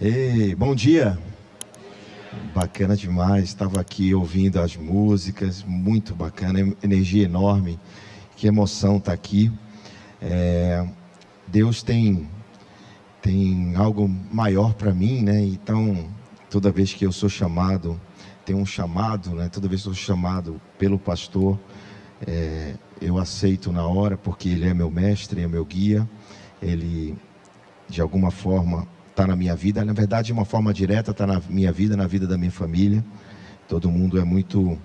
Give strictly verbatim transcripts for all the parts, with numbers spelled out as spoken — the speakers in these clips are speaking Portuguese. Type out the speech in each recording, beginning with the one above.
Ei, bom dia. Bacana demais, estava aqui ouvindo as músicas, muito bacana, energia enorme, que emoção estar aqui. É, Deus tem, tem algo maior para mim, né? Então, toda vez que eu sou chamado, tem um chamado, né? Toda vez que eu sou chamado pelo pastor, é, eu aceito na hora, porque ele é meu mestre, é meu guia, ele, de alguma forma, está na minha vida, na verdade de uma forma direta está na minha vida, na vida da minha família. Todo mundo é muito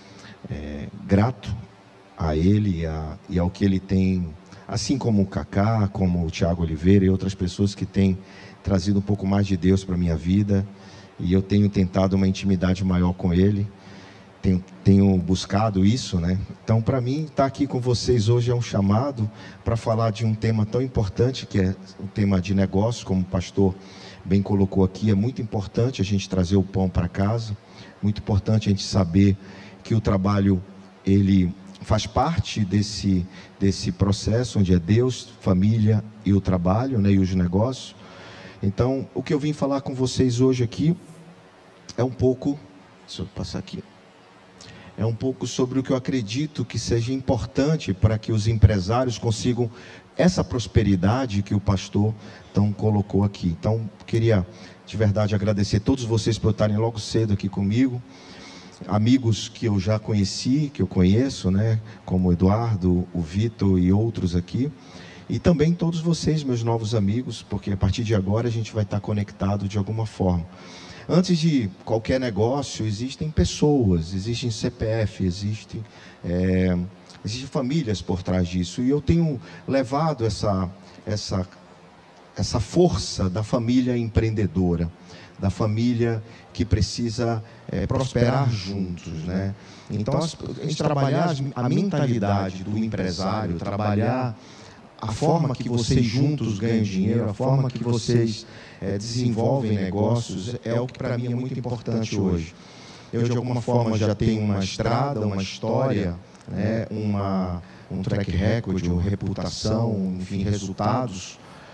é, grato a ele e, a, e ao que ele tem, assim como o Cacá, como o Tiago Oliveira e outras pessoas que têm trazido um pouco mais de Deus para a minha vida, e eu tenho tentado uma intimidade maior com ele, tenho, tenho buscado isso, né? Então, para mim, estar aqui com vocês hoje é um chamado para falar de um tema tão importante, que é o tema de negócio, como o pastor bem colocou aqui. É muito importante a gente trazer o pão para casa, muito importante a gente saber que o trabalho, ele faz parte desse, desse processo, onde é Deus, família e o trabalho, né, e os negócios. Então, o que eu vim falar com vocês hoje aqui é um pouco, deixa eu passar aqui, é um pouco sobre o que eu acredito que seja importante para que os empresários consigam essa prosperidade que o pastor então colocou aqui. Então, queria de verdade agradecer todos vocês por estarem logo cedo aqui comigo, amigos que eu já conheci, que eu conheço, né, como o Eduardo, o Vitor e outros aqui, e também todos vocês, meus novos amigos, porque a partir de agora a gente vai estar conectado de alguma forma. Antes de qualquer negócio, existem pessoas, existem C P F, existem, é, existem famílias por trás disso. E eu tenho levado essa, essa, essa força da família empreendedora, da família que precisa é, prosperar juntos, né? Então, a gente trabalhar a mentalidade do empresário, trabalhar a forma que vocês juntos ganham dinheiro, a forma que vocês é, desenvolvem negócios, é o que para mim é muito importante hoje. Eu, de alguma forma, já tenho uma estrada, uma história, né, uma, um track record, uma reputação, enfim, resultados,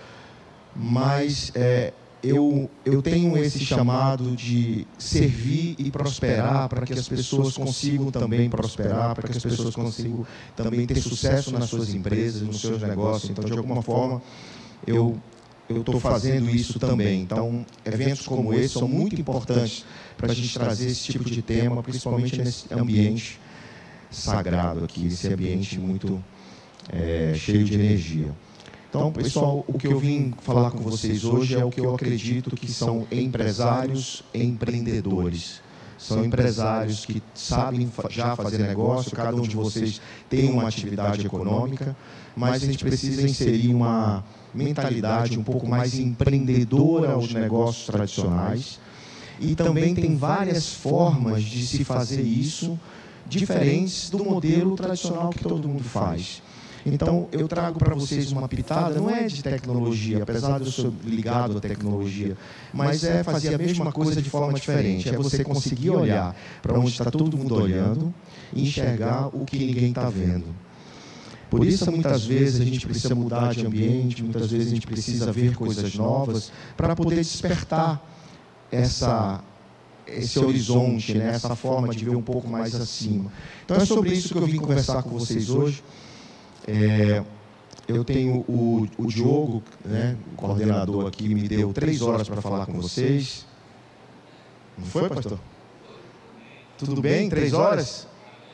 mas é, eu, eu tenho esse chamado de servir e prosperar para que as pessoas consigam também prosperar, para que as pessoas consigam também ter sucesso nas suas empresas, nos seus negócios. Então, de alguma forma, eu eu estou fazendo isso também. Então, eventos como esse são muito importantes para a gente trazer esse tipo de tema, principalmente nesse ambiente sagrado aqui, esse ambiente muito é, cheio de energia. Então, pessoal, o que eu vim falar com vocês hoje é o que eu acredito que são empresários empreendedores. São empresários que sabem já fazer negócio, cada um de vocês tem uma atividade econômica, mas a gente precisa inserir uma mentalidade um pouco mais empreendedora aos negócios tradicionais. E também tem várias formas de se fazer isso, diferentes do modelo tradicional que todo mundo faz. Então, eu trago para vocês uma pitada, não é de tecnologia, apesar de eu ser ligado à tecnologia, mas é fazer a mesma coisa de forma diferente. É você conseguir olhar para onde está todo mundo olhando e enxergar o que ninguém está vendo. Por isso, muitas vezes, a gente precisa mudar de ambiente, muitas vezes a gente precisa ver coisas novas para poder despertar essa... esse horizonte, né? Essa forma de ver um pouco mais acima. Então, é sobre isso que eu vim conversar com vocês hoje. É, eu tenho o, o Diogo, né, o coordenador aqui, me deu três horas para falar com vocês. Não foi, pastor? Tudo bem? Três horas?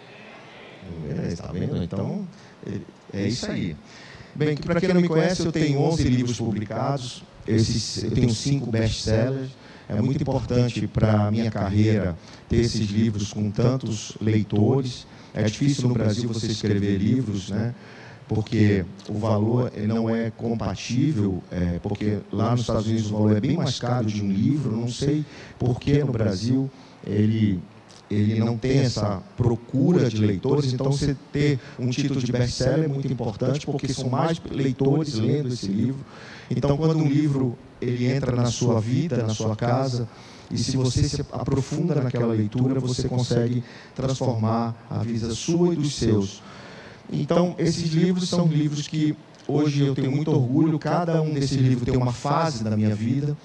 Está vendo? Então, é isso aí. Bem, para quem não me conhece, eu tenho onze livros publicados, esses, eu tenho cinco best-sellers. É muito importante para a minha carreira ter esses livros com tantos leitores. É difícil no Brasil você escrever livros, né? Porque o valor não é compatível, é, porque lá nos Estados Unidos o valor é bem mais caro de um livro. Não sei por que no Brasil ele, ele não tem essa procura de leitores. Então, você ter um título de best-seller é muito importante, porque são mais leitores lendo esse livro. Então, quando um livro ele entra na sua vida, na sua casa, e se você se aprofunda naquela leitura, você consegue transformar a vida sua e dos seus. Então, esses livros são livros que hoje eu tenho muito orgulho. Cada um desses livros tem uma fase da minha vida.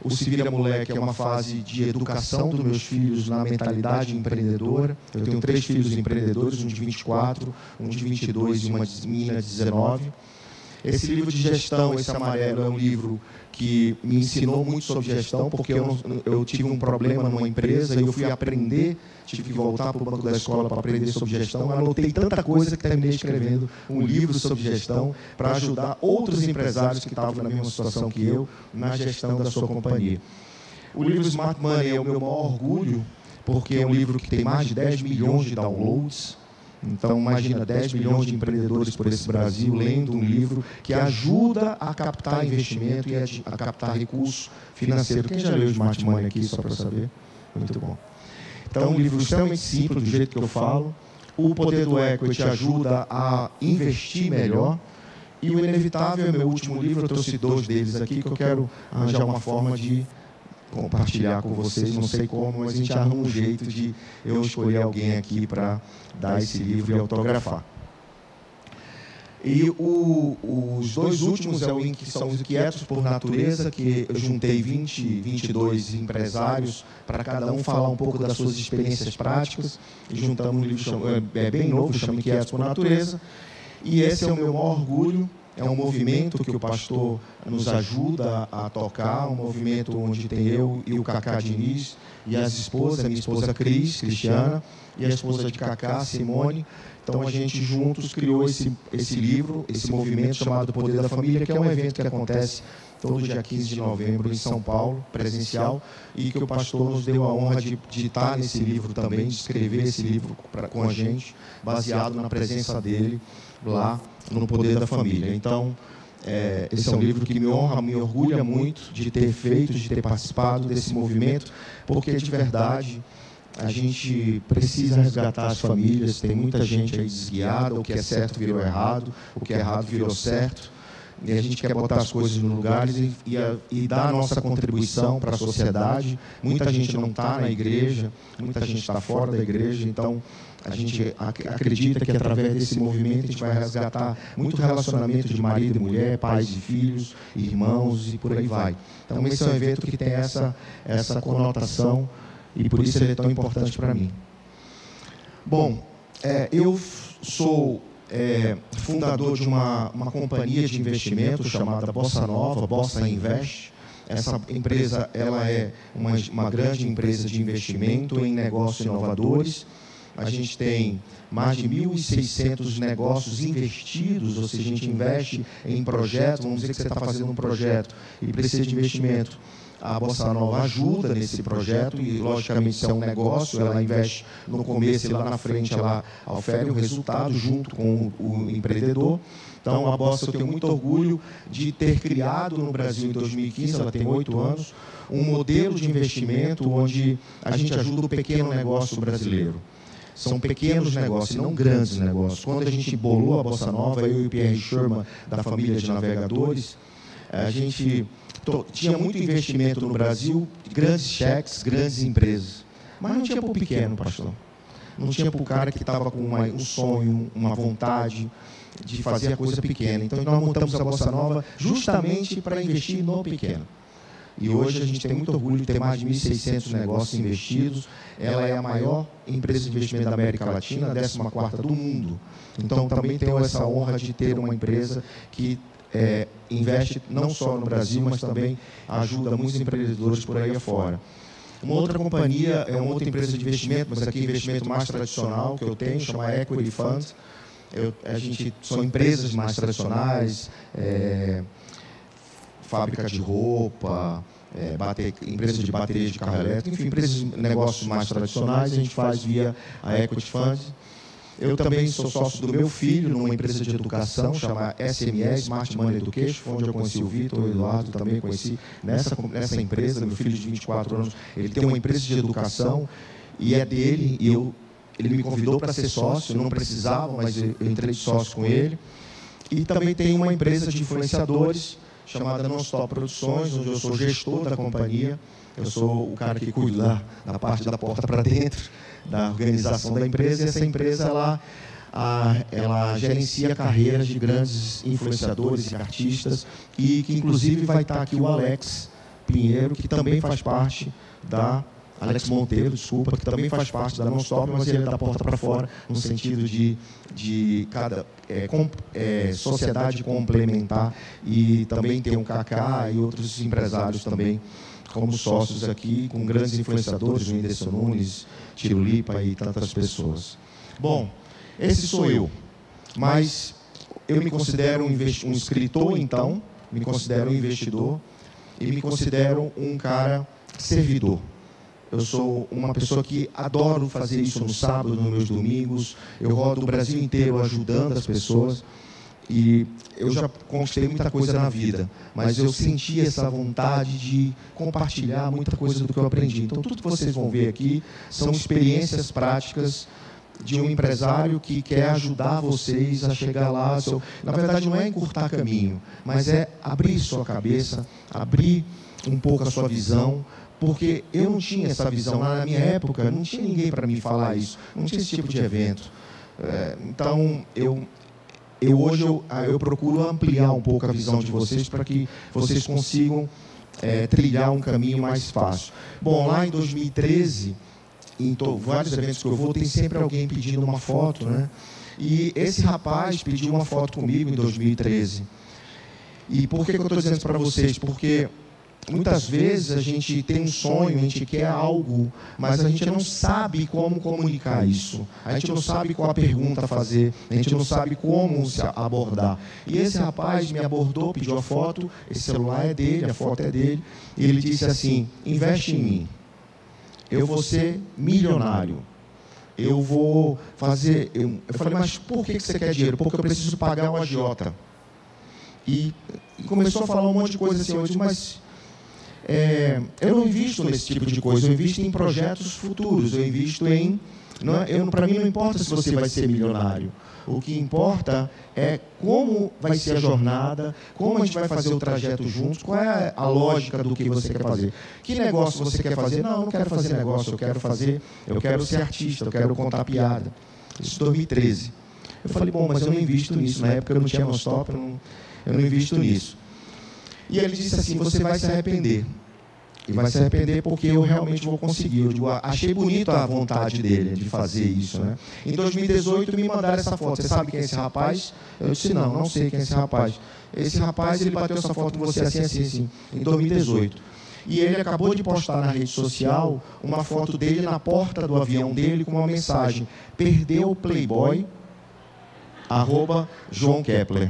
O Se Vira Moleque é uma fase de educação dos meus filhos na mentalidade empreendedora. Eu tenho três filhos empreendedores, um de vinte e quatro, um de vinte e dois e uma menina de dezenove. Esse livro de gestão, esse amarelo, é um livro que me ensinou muito sobre gestão, porque eu, não, eu tive um problema numa empresa e eu fui aprender, tive que voltar para o banco da escola para aprender sobre gestão. Anotei tanta coisa que terminei escrevendo um livro sobre gestão para ajudar outros empresários que estavam na mesma situação que eu na gestão da sua companhia. O livro Smart Money é o meu maior orgulho, porque é um livro que tem mais de dez milhões de downloads. Então, imagina, dez milhões de empreendedores por esse Brasil lendo um livro que ajuda a captar investimento e a captar recurso financeiro. Quem já leu o Smart Money aqui, só para saber? Muito bom. Então, um livro extremamente simples, do jeito que eu falo. O Poder do Equity ajuda a investir melhor. E o Inevitável é meu último livro, eu trouxe dois deles aqui, que eu quero arranjar uma forma de compartilhar com vocês, não sei como, mas a gente arruma um jeito de eu escolher alguém aqui para dar esse livro e autografar. E o, os dois últimos é o, que são os Inquietos por Natureza, que eu juntei vinte, vinte e dois empresários para cada um falar um pouco das suas experiências práticas, e juntamos um livro é bem novo, chama Inquietos por Natureza, e esse é o meu maior orgulho. É um movimento que o pastor nos ajuda a tocar, um movimento onde tem eu e o Cacá Diniz e as esposas, a minha esposa Cris, Cristiana, e a esposa de Cacá, Simone. Então, a gente juntos criou esse, esse livro, esse movimento chamado Poder da Família, que é um evento que acontece todo dia quinze de novembro em São Paulo, presencial, e que o pastor nos deu a honra de, de estar nesse livro também, de escrever esse livro pra, com a gente, baseado na presença dele lá no Poder da Família. Então, é, esse é um livro que me honra, me orgulha muito de ter feito, de ter participado desse movimento, porque, de verdade, a gente precisa resgatar as famílias. Tem muita gente aí desguiada, o que é certo virou errado, o que é errado virou certo, e a gente quer botar as coisas no lugar e, e, e dar a nossa contribuição para a sociedade. Muita gente não está na igreja, muita gente está fora da igreja, então a gente acredita que através desse movimento a gente vai resgatar muito relacionamento de marido e mulher, pais e filhos, irmãos e por aí vai. Então esse é um evento que tem essa, essa conotação e por isso ele é tão importante para mim. Bom, é, eu sou é, fundador de uma, uma companhia de investimento chamada Bossa Nova, Bossa Invest. Essa empresa ela é uma, uma grande empresa de investimento em negócios inovadores. A gente tem mais de mil e seiscentos negócios investidos, ou seja, a gente investe em projetos. Vamos dizer que você está fazendo um projeto e precisa de investimento. A Bossa Nova ajuda nesse projeto e, logicamente, se é um negócio, ela investe no começo e lá na frente ela ofere o resultado junto com o empreendedor. Então, a Bossa, eu tenho muito orgulho de ter criado no Brasil em dois mil e quinze, ela tem oito anos, um modelo de investimento onde a gente ajuda o pequeno negócio brasileiro. São pequenos negócios, não grandes negócios. Quando a gente bolou a Bossa Nova, eu e o Pierre Sherman, da família de navegadores, a gente tinha muito investimento no Brasil, grandes cheques, grandes empresas. Mas não tinha para o pequeno, pastor. Não tinha para o cara que estava com uma, um sonho, uma vontade de fazer a coisa pequena. Então, nós montamos a Bossa Nova justamente para investir no pequeno. E hoje a gente tem muito orgulho de ter mais de mil e seiscentos negócios investidos. Ela é a maior empresa de investimento da América Latina, a décima quarta do mundo. Então, também tenho essa honra de ter uma empresa que é, investe não só no Brasil, mas também ajuda muitos empreendedores por aí afora. Uma outra companhia é uma outra empresa de investimento, mas aqui investimento mais tradicional que eu tenho, chama Equity Fund. Eu, a gente, são empresas mais tradicionais, é, fábrica de roupa, é, bater, empresas de bateria de carro elétrico, enfim, empresas de negócios mais tradicionais, a gente faz via a Equity Fund. Eu também sou sócio do meu filho numa empresa de educação chamada S M E, Smart Money Education, onde eu conheci o Vitor, o Eduardo também conheci nessa, nessa empresa. Meu filho de vinte e quatro anos, ele tem uma empresa de educação e é dele, e eu, ele me convidou para ser sócio, eu não precisava, mas eu entrei de sócio com ele. E também tem uma empresa de influenciadores chamada Non-Stop Produções, onde eu sou gestor da companhia. Eu sou o cara que cuida da, da parte da porta para dentro, da organização da empresa. E essa empresa, ela, a, ela gerencia carreiras de grandes influenciadores e artistas, e que inclusive vai estar aqui o Alex Pinheiro, que também faz parte da... Alex Monteiro, desculpa, que também faz parte da Non-Stop, mas ele é da porta para fora, no sentido de, de cada é, com, é, sociedade complementar, e também tem o Kaká e outros empresários também como sócios aqui, com grandes influenciadores, o Whindersson Nunes, Tiro Lipa e tantas pessoas. Bom, esse sou eu, mas eu me considero um, um escritor, então, me considero um investidor e me considero um cara servidor. Eu sou uma pessoa que adoro fazer isso no sábado, nos meus domingos. Eu rodo o Brasil inteiro ajudando as pessoas. E eu já conquistei muita coisa na vida, mas eu senti essa vontade de compartilhar muita coisa do que eu aprendi. Então, tudo que vocês vão ver aqui são experiências práticas de um empresário que quer ajudar vocês a chegar lá. Na verdade, não é encurtar caminho, mas é abrir sua cabeça, abrir um pouco a sua visão, porque eu não tinha essa visão. Lá na minha época, não tinha ninguém para me falar isso, não tinha esse tipo de evento. É, então, eu, eu hoje eu, eu procuro ampliar um pouco a visão de vocês para que vocês consigam é, trilhar um caminho mais fácil. Bom, lá em dois mil e treze, em to, vários eventos que eu vou, tem sempre alguém pedindo uma foto, né? E esse rapaz pediu uma foto comigo em dois mil e treze. E por que, que eu estou dizendo isso para vocês? Porque muitas vezes a gente tem um sonho, a gente quer algo, mas a gente não sabe como comunicar isso. A gente não sabe qual a pergunta a fazer, a gente não sabe como se abordar. E esse rapaz me abordou, pediu a foto, esse celular é dele, a foto é dele, e ele disse assim: investe em mim, eu vou ser milionário, eu vou fazer... Eu, eu falei, mas por que você quer dinheiro? Porque eu preciso pagar o agiota. E, e começou a falar um monte de coisa assim, eu disse, mas... É, eu não invisto nesse tipo de coisa, eu invisto em projetos futuros, eu invisto em... É, para mim não importa se você vai ser milionário, o que importa é como vai ser a jornada, como a gente vai fazer o trajeto juntos, qual é a lógica do que você quer fazer. Que negócio você quer fazer? Não, eu não quero fazer negócio, eu quero fazer, eu quero ser artista, eu quero contar piada. Isso em dois mil e treze. Eu falei, bom, mas eu não invisto nisso, na época eu não tinha Non-Stop, eu não, eu não invisto nisso. E ele disse assim, você vai se arrepender. E vai se arrepender porque eu realmente vou conseguir. Eu digo, achei bonito a vontade dele de fazer isso, né? Em dois mil e dezoito me mandaram essa foto. Você sabe quem é esse rapaz? Eu disse, não, não sei quem é esse rapaz. Esse rapaz, ele bateu essa foto com você assim, assim, assim, em dois mil e dezoito. E ele acabou de postar na rede social uma foto dele na porta do avião dele com uma mensagem: perdeu o Playboy, arroba João Kepler.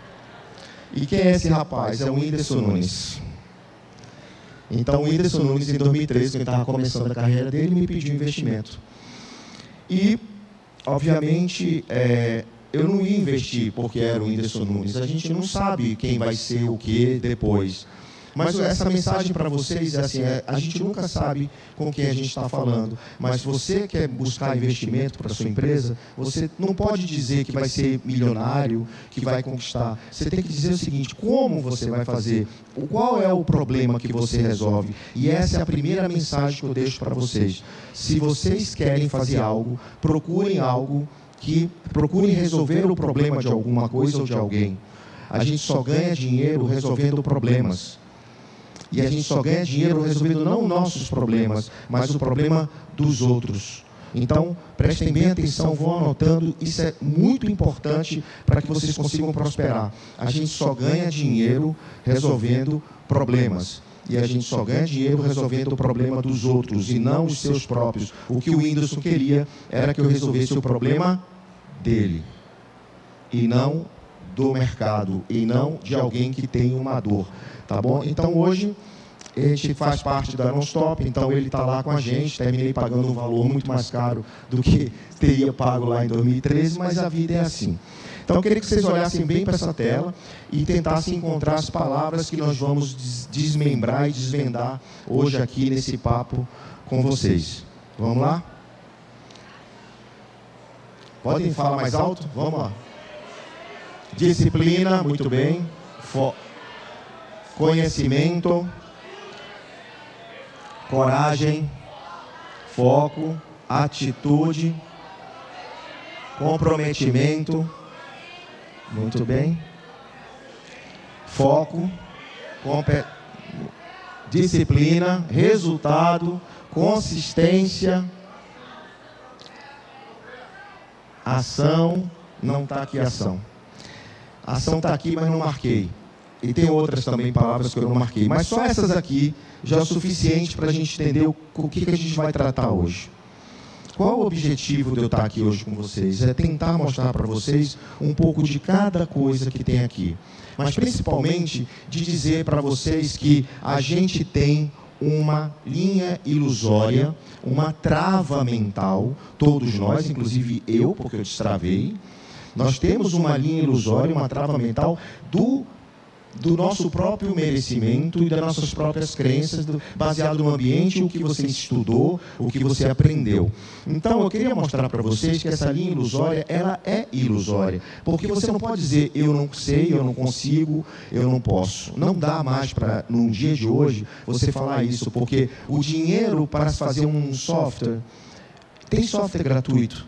E quem é esse rapaz? É o Whindersson Nunes. Então, o Whindersson Nunes, em dois mil e treze, quando ele estava começando a carreira dele, me pediu investimento. E, obviamente, é, eu não ia investir porque era o Whindersson Nunes. A gente não sabe quem vai ser o que depois. Mas essa mensagem para vocês é assim, é, a gente nunca sabe com quem a gente está falando, mas se você quer buscar investimento para a sua empresa, você não pode dizer que vai ser milionário, que vai conquistar. Você tem que dizer o seguinte, como você vai fazer, qual é o problema que você resolve. E essa é a primeira mensagem que eu deixo para vocês. Se vocês querem fazer algo, procurem algo que procurem resolver o problema de alguma coisa ou de alguém. A gente só ganha dinheiro resolvendo problemas. E a gente só ganha dinheiro resolvendo não nossos problemas, mas o problema dos outros. Então, prestem bem atenção, vão anotando, isso é muito importante para que vocês consigam prosperar. A gente só ganha dinheiro resolvendo problemas. E a gente só ganha dinheiro resolvendo o problema dos outros e não os seus próprios. O que o Whindersson queria era que eu resolvesse o problema dele e não do mercado, e não de alguém que tem uma dor. Tá bom? Então, hoje, a gente faz parte da Non-Stop, então ele está lá com a gente. Terminei pagando um valor muito mais caro do que teria pago lá em dois mil e treze, mas a vida é assim. Então, eu queria que vocês olhassem bem para essa tela e tentassem encontrar as palavras que nós vamos desmembrar e desvendar hoje aqui nesse papo com vocês. Vamos lá? Podem falar mais alto? Vamos lá. Disciplina, muito bem. Fo Conhecimento, coragem, foco, atitude, comprometimento, muito bem, foco, disciplina, resultado, consistência, ação. Não está aqui ação. A ação está aqui, mas não marquei. E tem outras também palavras que eu não marquei. Mas só essas aqui já é o suficiente para a gente entender o, o que, que a gente vai tratar hoje. Qual o objetivo de eu estar aqui hoje com vocês? É tentar mostrar para vocês um pouco de cada coisa que tem aqui. Mas principalmente de dizer para vocês que a gente tem uma linha ilusória, uma trava mental, todos nós, inclusive eu, porque eu destravei. Nós temos uma linha ilusória, uma trava mental do do nosso próprio merecimento e das nossas próprias crenças, do, baseado no ambiente, o que você estudou, o que você aprendeu. Então, eu queria mostrar para vocês que essa linha ilusória, ela é ilusória. Porque você não pode dizer, eu não sei, eu não consigo, eu não posso. Não dá mais para, num dia de hoje, você falar isso, porque o dinheiro para fazer um software, tem software gratuito.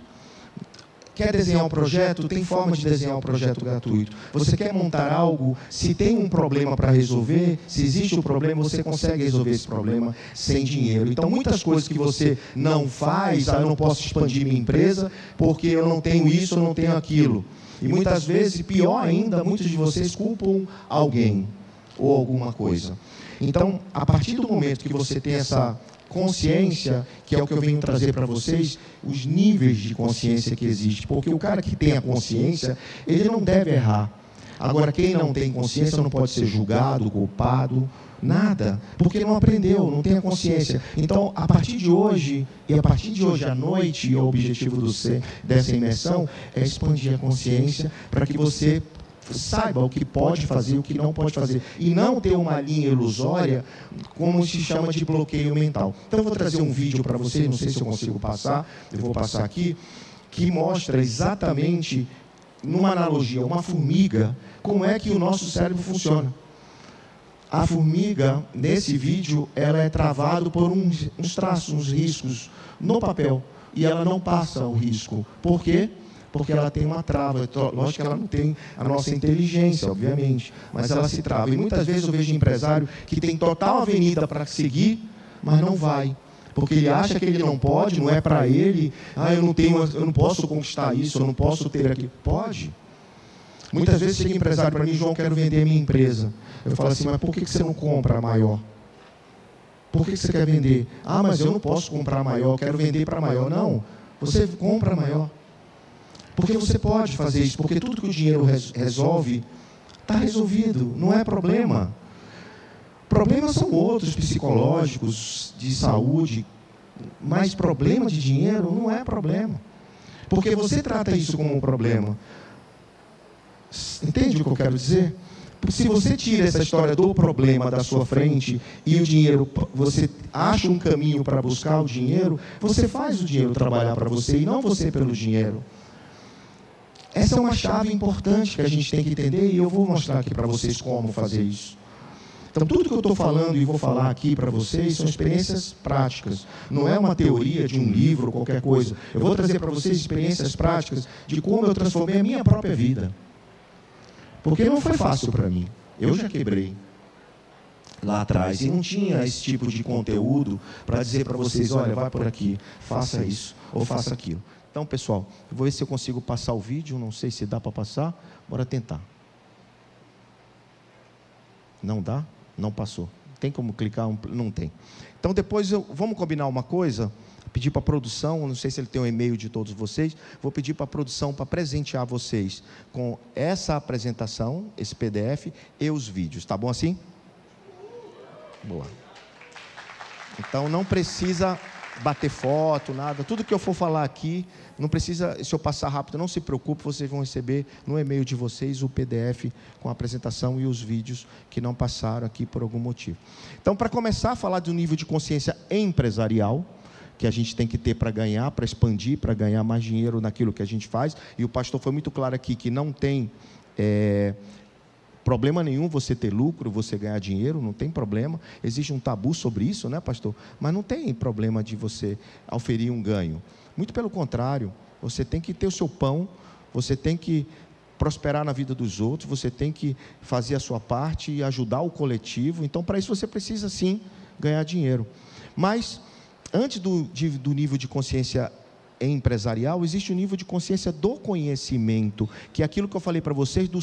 Quer desenhar um projeto? Tem forma de desenhar um projeto gratuito. Você quer montar algo? Se tem um problema para resolver, se existe um problema, você consegue resolver esse problema sem dinheiro. Então, muitas coisas que você não faz, ah, eu não posso expandir minha empresa porque eu não tenho isso, eu não tenho aquilo. E muitas vezes, pior ainda, muitos de vocês culpam alguém ou alguma coisa. Então, a partir do momento que você tem essa consciência, que é o que eu venho trazer para vocês, os níveis de consciência que existem, porque o cara que tem a consciência, ele não deve errar. Agora, quem não tem consciência não pode ser julgado, culpado, nada, porque não aprendeu, não tem a consciência. Então, a partir de hoje, e a partir de hoje à noite, o objetivo do ser, dessa imersão é expandir a consciência para que você saiba o que pode fazer e o que não pode fazer. E não ter uma linha ilusória, como se chama de bloqueio mental. Então, eu vou trazer um vídeo para vocês, não sei se eu consigo passar, eu vou passar aqui, que mostra exatamente, numa analogia, uma formiga, como é que o nosso cérebro funciona. A formiga, nesse vídeo, ela é travada por uns, uns traços, uns riscos no papel. E ela não passa o risco. Por quê? Porque ela tem uma trava. Lógico que ela não tem a nossa inteligência, obviamente, mas ela se trava. E muitas vezes eu vejo empresário que tem total avenida para seguir, mas não vai. Porque ele acha que ele não pode, não é para ele. Ah, eu não tenho, eu não posso conquistar isso, eu não posso ter aquilo. Pode. Muitas vezes chega empresário para mim, João, quero vender a minha empresa. Eu falo assim, mas por que você não compra a maior? Por que você quer vender? Ah, mas eu não posso comprar a maior, eu quero vender para a maior. Não, você compra a maior. Porque você pode fazer isso, porque tudo que o dinheiro resolve, está resolvido, não é problema. Problemas são outros, psicológicos, de saúde, mas problema de dinheiro não é problema. Porque você trata isso como um problema. Entende o que eu quero dizer? Se você tira essa história do problema da sua frente e o dinheiro, você acha um caminho para buscar o dinheiro, você faz o dinheiro trabalhar para você e não você pelo dinheiro. Essa é uma chave importante que a gente tem que entender e eu vou mostrar aqui para vocês como fazer isso. Então, tudo que eu estou falando e vou falar aqui para vocês são experiências práticas. Não é uma teoria de um livro ou qualquer coisa. Eu vou trazer para vocês experiências práticas de como eu transformei a minha própria vida. Porque não foi fácil para mim. Eu já quebrei lá atrás e não tinha esse tipo de conteúdo para dizer para vocês, olha, vai por aqui, faça isso ou faça aquilo. Então, pessoal, eu vou ver se eu consigo passar o vídeo, não sei se dá para passar, bora tentar. Não dá? Não passou. Tem como clicar? Não tem. Então, depois, eu, vamos combinar uma coisa, pedir para a produção, não sei se ele tem o um e-mail de todos vocês, vou pedir para a produção para presentear vocês com essa apresentação, esse P D F e os vídeos, tá bom assim? Boa. Então, não precisa bater foto, nada, tudo que eu for falar aqui, não precisa, se eu passar rápido, não se preocupe, vocês vão receber no e-mail de vocês o P D F com a apresentação e os vídeos que não passaram aqui por algum motivo. Então, para começar a falar do nível de consciência empresarial, que a gente tem que ter para ganhar, para expandir, para ganhar mais dinheiro naquilo que a gente faz, e o pastor foi muito claro aqui, que não tem é, problema nenhum você ter lucro, você ganhar dinheiro, não tem problema. Existe um tabu sobre isso, né, pastor? Mas não tem problema de você oferir um ganho. Muito pelo contrário, você tem que ter o seu pão, você tem que prosperar na vida dos outros, você tem que fazer a sua parte e ajudar o coletivo. Então, para isso você precisa sim ganhar dinheiro. Mas antes do, de, do nível de consciência empresarial, existe o nível de consciência do conhecimento, que é aquilo que eu falei para vocês, do,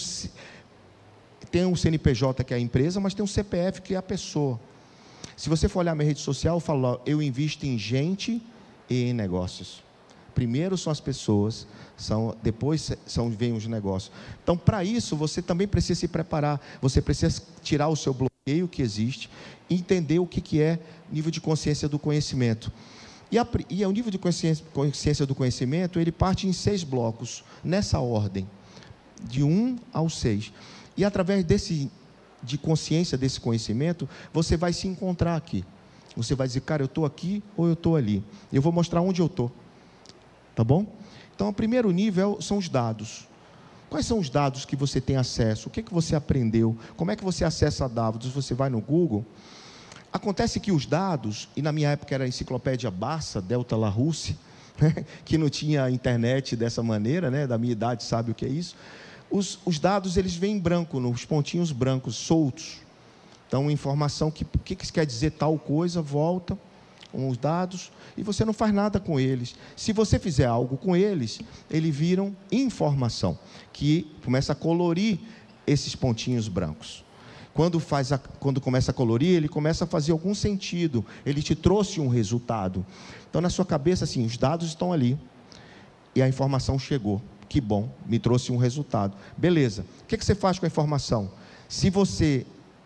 tem um C N P J que é a empresa, mas tem um C P F que é a pessoa. Se você for olhar minha rede social, eu falo, ó, eu invisto em gente e em negócios. Primeiro são as pessoas, são, depois são, vêm os negócios. Então, para isso, você também precisa se preparar, você precisa tirar o seu bloqueio que existe, e entender o que, que é nível de consciência do conhecimento. E, a, e o nível de consciência, consciência do conhecimento, ele parte em seis blocos, nessa ordem, de um ao seis. E através desse, de consciência desse conhecimento, você vai se encontrar aqui. Você vai dizer, cara, eu estou aqui ou eu estou ali. Eu vou mostrar onde eu estou. Tá bom? Então, o primeiro nível são os dados. Quais são os dados que você tem acesso? O que, que você aprendeu? Como é que você acessa dados? Você vai no Google. Acontece que os dados, e na minha época era a enciclopédia Barça, Delta Larousse, né, que não tinha internet dessa maneira, né, da minha idade sabe o que é isso. Os, os dados, eles vêm em branco, nos pontinhos brancos, soltos. Então, informação, que, o que, que quer dizer tal coisa, volta com os dados, e você não faz nada com eles. Se você fizer algo com eles, eles viram informação, que começa a colorir esses pontinhos brancos. Quando, faz a, quando começa a colorir, ele começa a fazer algum sentido, ele te trouxe um resultado. Então, na sua cabeça, assim, os dados estão ali, e a informação chegou. Que bom, me trouxe um resultado. Beleza, o que, que você faz com a informação? Se você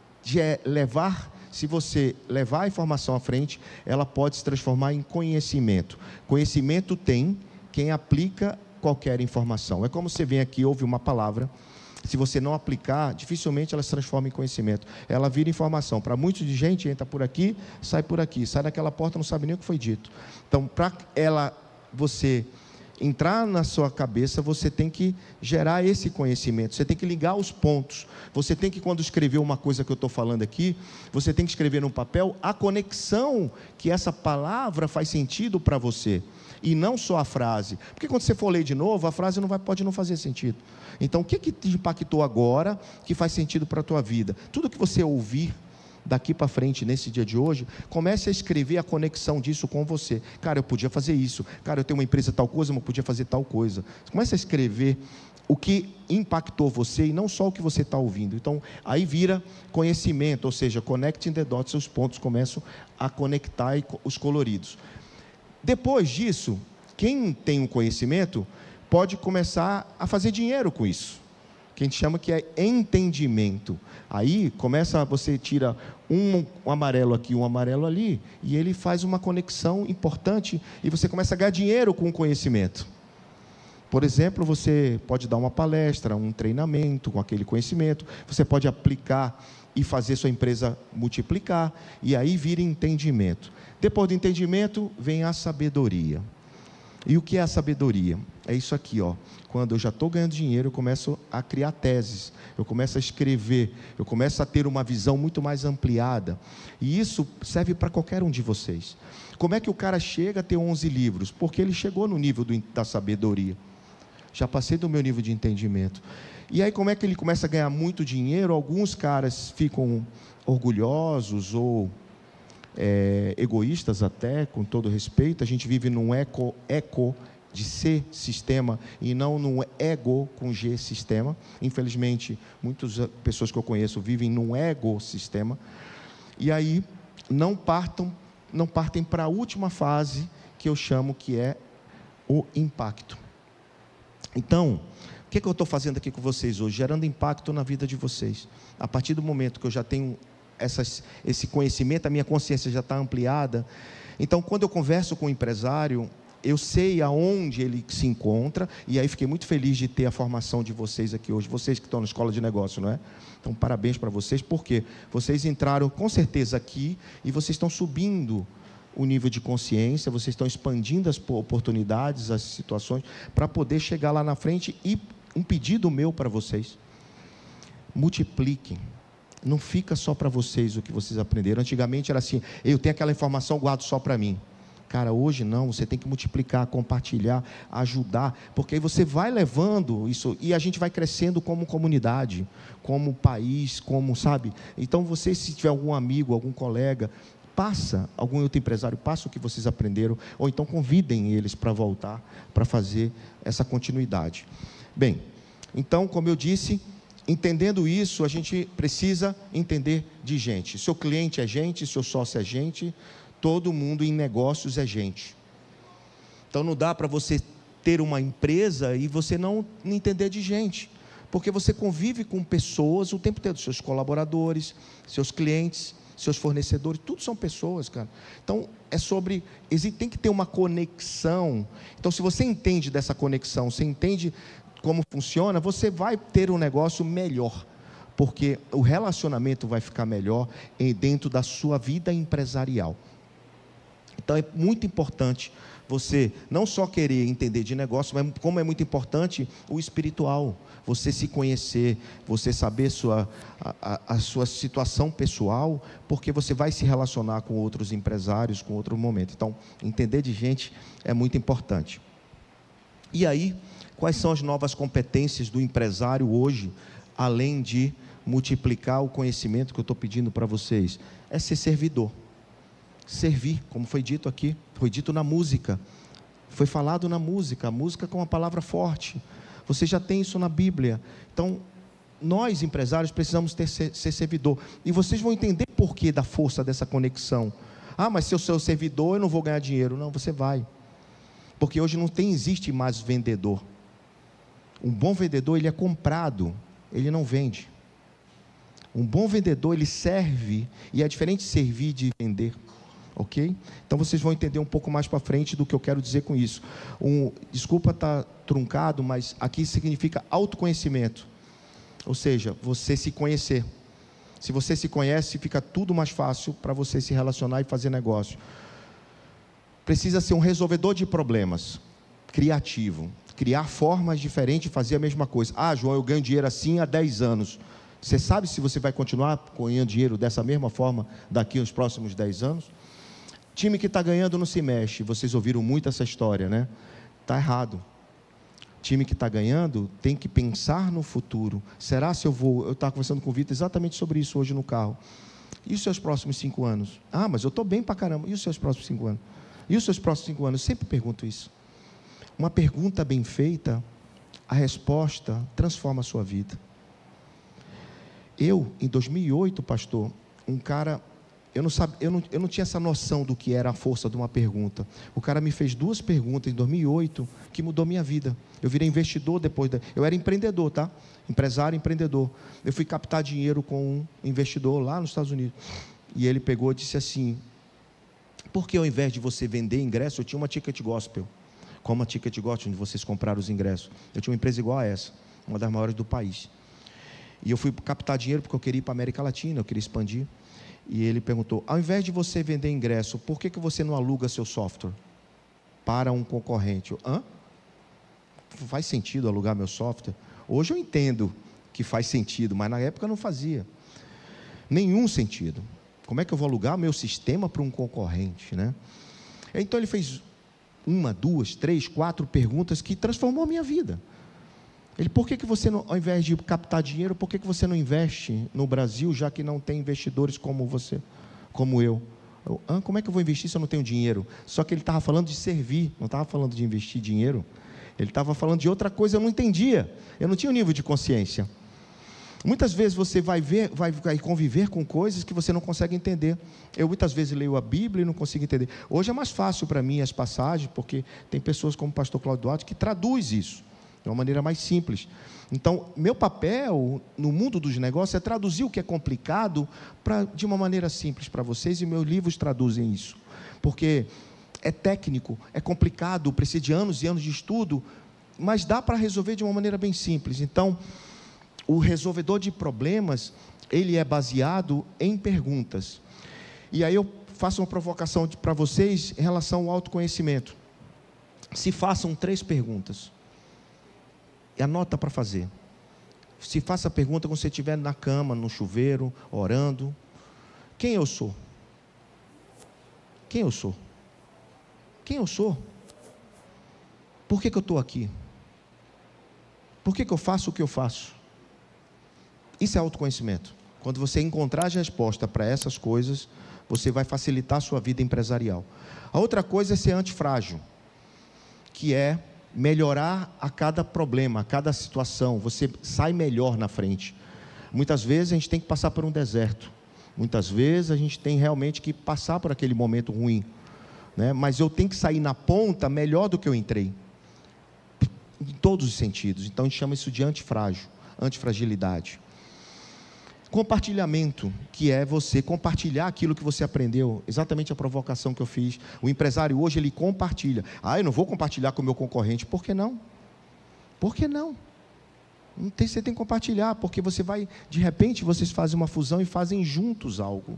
levar... Se você levar a informação à frente, ela pode se transformar em conhecimento. Conhecimento tem quem aplica qualquer informação. É como você vem aqui, ouve uma palavra, se você não aplicar, dificilmente ela se transforma em conhecimento. Ela vira informação. Para muita gente, entra por aqui, sai por aqui. Sai daquela porta, não sabe nem o que foi dito. Então, para ela, você... entrar na sua cabeça, você tem que gerar esse conhecimento, você tem que ligar os pontos, você tem que, quando escrever uma coisa que eu estou falando aqui, você tem que escrever no papel a conexão que essa palavra faz sentido para você, e não só a frase, porque quando você for ler de novo, a frase não vai, pode não fazer sentido. Então, o que, que te impactou agora, que faz sentido para a tua vida? Tudo que você ouvir, daqui para frente, nesse dia de hoje, comece a escrever a conexão disso com você. Cara, eu podia fazer isso. Cara, eu tenho uma empresa tal coisa, mas eu podia fazer tal coisa. Comece a escrever o que impactou você e não só o que você está ouvindo. Então, aí vira conhecimento, ou seja, connecting the dots, seus pontos começam a conectar os coloridos. Depois disso, quem tem um conhecimento pode começar a fazer dinheiro com isso, que a gente chama que é entendimento. Aí começa, você tira um, um amarelo aqui, um amarelo ali, e ele faz uma conexão importante, e você começa a ganhar dinheiro com o conhecimento. Por exemplo, você pode dar uma palestra, um treinamento com aquele conhecimento, você pode aplicar e fazer sua empresa multiplicar, e aí vira entendimento. Depois do entendimento, vem a sabedoria. E o que é a sabedoria? É isso aqui, ó. Quando eu já estou ganhando dinheiro, eu começo a criar teses, eu começo a escrever, eu começo a ter uma visão muito mais ampliada. E isso serve para qualquer um de vocês. Como é que o cara chega a ter onze livros? Porque ele chegou no nível do, da sabedoria. Já passei do meu nível de entendimento. E aí, como é que ele começa a ganhar muito dinheiro? Alguns caras ficam orgulhosos ou é, egoístas até, com todo respeito. A gente vive num eco, eco de C sistema e não num ego com G sistema. Infelizmente, muitas pessoas que eu conheço vivem num ego sistema. E aí não partam, não partem para a última fase, que eu chamo que é o impacto. Então, o que, é que eu estou fazendo aqui com vocês hoje? Gerando impacto na vida de vocês. A partir do momento que eu já tenho essas, esse conhecimento, a minha consciência já está ampliada. Então, quando eu converso com o empresário, eu sei aonde ele se encontra, e aí fiquei muito feliz de ter a formação de vocês aqui hoje, vocês que estão na escola de negócio, não é? Então, parabéns para vocês, porque vocês entraram com certeza aqui, e vocês estão subindo o nível de consciência, vocês estão expandindo as oportunidades, as situações, para poder chegar lá na frente. E um pedido meu para vocês: multipliquem. Não fica só para vocês o que vocês aprenderam. Antigamente era assim: eu tenho aquela informação, guardo só para mim. Cara, hoje não, você tem que multiplicar, compartilhar, ajudar, porque aí você vai levando isso, e a gente vai crescendo como comunidade, como país, como, sabe? Então você, se tiver algum amigo, algum colega, passa, algum outro empresário, passa o que vocês aprenderam, ou então convidem eles para voltar, para fazer essa continuidade. Bem, então, como eu disse, entendendo isso, a gente precisa entender de gente. Seu cliente é gente, seu sócio é gente, todo mundo em negócios é gente. Então não dá para você ter uma empresa e você não entender de gente, porque você convive com pessoas o tempo todo, seus colaboradores, seus clientes, seus fornecedores, tudo são pessoas, cara. Então é sobre, tem que ter uma conexão. Então se você entende dessa conexão, você entende como funciona, você vai ter um negócio melhor, porque o relacionamento vai ficar melhor dentro da sua vida empresarial. Então é muito importante você não só querer entender de negócio, mas como é muito importante o espiritual, você se conhecer, você saber sua, a, a sua situação pessoal, porque você vai se relacionar com outros empresários, com outro momento. Então, entender de gente é muito importante. E aí, quais são as novas competências do empresário hoje, além de multiplicar o conhecimento que eu estou pedindo para vocês? É ser servidor. Servir, como foi dito aqui, foi dito na música, foi falado na música, a música com uma palavra forte, você já tem isso na Bíblia. Então, nós empresários precisamos ter, ser, ser servidor, e vocês vão entender por que da força dessa conexão. Ah, mas se eu sou servidor eu não vou ganhar dinheiro. Não, você vai, porque hoje não tem, existe mais vendedor. Um bom vendedor, ele é comprado, ele não vende. Um bom vendedor, ele serve, e é diferente de servir de vender. Ok? Então vocês vão entender um pouco mais para frente do que eu quero dizer com isso. Um, desculpa estar truncado, mas aqui significa autoconhecimento. Ou seja, você se conhecer. Se você se conhece, fica tudo mais fácil para você se relacionar e fazer negócio. Precisa ser um resolvedor de problemas, criativo, criar formas diferentes de fazer a mesma coisa. Ah, João, eu ganho dinheiro assim há dez anos. Você sabe se você vai continuar ganhando dinheiro dessa mesma forma daqui aos próximos dez anos? Time que está ganhando não se mexe. Vocês ouviram muito essa história, né? Está errado. Time que está ganhando tem que pensar no futuro. Será se eu vou... Eu estava conversando com o Vitor exatamente sobre isso hoje no carro. E os seus próximos cinco anos? Ah, mas eu estou bem para caramba. E os seus próximos cinco anos? E os seus próximos cinco anos? Eu sempre pergunto isso. Uma pergunta bem feita, a resposta transforma a sua vida. Eu, em dois mil e oito, pastor, um cara... Eu não, sabe, eu, não, eu não tinha essa noção do que era a força de uma pergunta. O cara me fez duas perguntas em dois mil e oito que mudou minha vida. Eu virei investidor depois. Da, eu era empreendedor, tá? Empresário, empreendedor. Eu fui captar dinheiro com um investidor lá nos Estados Unidos. E ele pegou e disse assim: por que ao invés de você vender ingresso, eu tinha uma Ticket Gospel, como a Ticket Gospel, onde vocês compraram os ingressos. Eu tinha uma empresa igual a essa, uma das maiores do país. E eu fui captar dinheiro porque eu queria ir para a América Latina, eu queria expandir. E ele perguntou: ao invés de você vender ingresso, por que, que você não aluga seu software para um concorrente? Eu, hã? Faz sentido alugar meu software? Hoje eu entendo que faz sentido, mas na época não fazia nenhum sentido. Como é que eu vou alugar meu sistema para um concorrente, né? Então ele fez uma, duas, três, quatro perguntas que transformou a minha vida. Ele, por que, que você, não, ao invés de captar dinheiro, por que, que você não investe no Brasil, já que não tem investidores como você, como eu? eu ah, como é que eu vou investir se eu não tenho dinheiro? Só que ele estava falando de servir, não estava falando de investir dinheiro. Ele estava falando de outra coisa, eu não entendia. Eu não tinha um nível de consciência. Muitas vezes você vai ver, vai, vai conviver com coisas que você não consegue entender. Eu muitas vezes leio a Bíblia e não consigo entender. Hoje é mais fácil para mim as passagens, porque tem pessoas como o pastor Cláudio Duarte que traduz isso de uma maneira mais simples. Então, meu papel no mundo dos negócios é traduzir o que é complicado pra, de uma maneira simples para vocês, e meus livros traduzem isso. Porque é técnico, é complicado, precisa de anos e anos de estudo, mas dá para resolver de uma maneira bem simples. Então, o resolvedor de problemas, ele é baseado em perguntas. E aí eu faço uma provocação para vocês em relação ao autoconhecimento. Se façam três perguntas. E anota para fazer. Se faça a pergunta quando você estiver na cama, no chuveiro, orando: quem eu sou? Quem eu sou? Quem eu sou? Por que que eu estou aqui? Por que que eu faço o que eu faço? Isso é autoconhecimento. Quando você encontrar as respostas para essas coisas, você vai facilitar a sua vida empresarial. A outra coisa é ser antifrágil, que é melhorar a cada problema, a cada situação. Você sai melhor na frente. Muitas vezes a gente tem que passar por um deserto. Muitas vezes a gente tem realmente que passar por aquele momento ruim, né? Mas eu tenho que sair na ponta melhor do que eu entrei. Em todos os sentidos. Então a gente chama isso de antifrágil, antifragilidade. Compartilhamento, que é você compartilhar aquilo que você aprendeu, exatamente a provocação que eu fiz. O empresário hoje, ele compartilha. Ah, eu não vou compartilhar com o meu concorrente. Por que não? Por que não? Não tem, você tem que compartilhar, porque você vai, de repente, vocês fazem uma fusão e fazem juntos algo.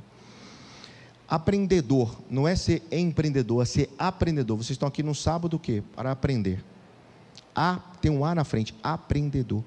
Aprendedor, não é ser empreendedor, é ser aprendedor. Vocês estão aqui no sábado o quê? Para aprender. A, tem um A na frente, aprendedor.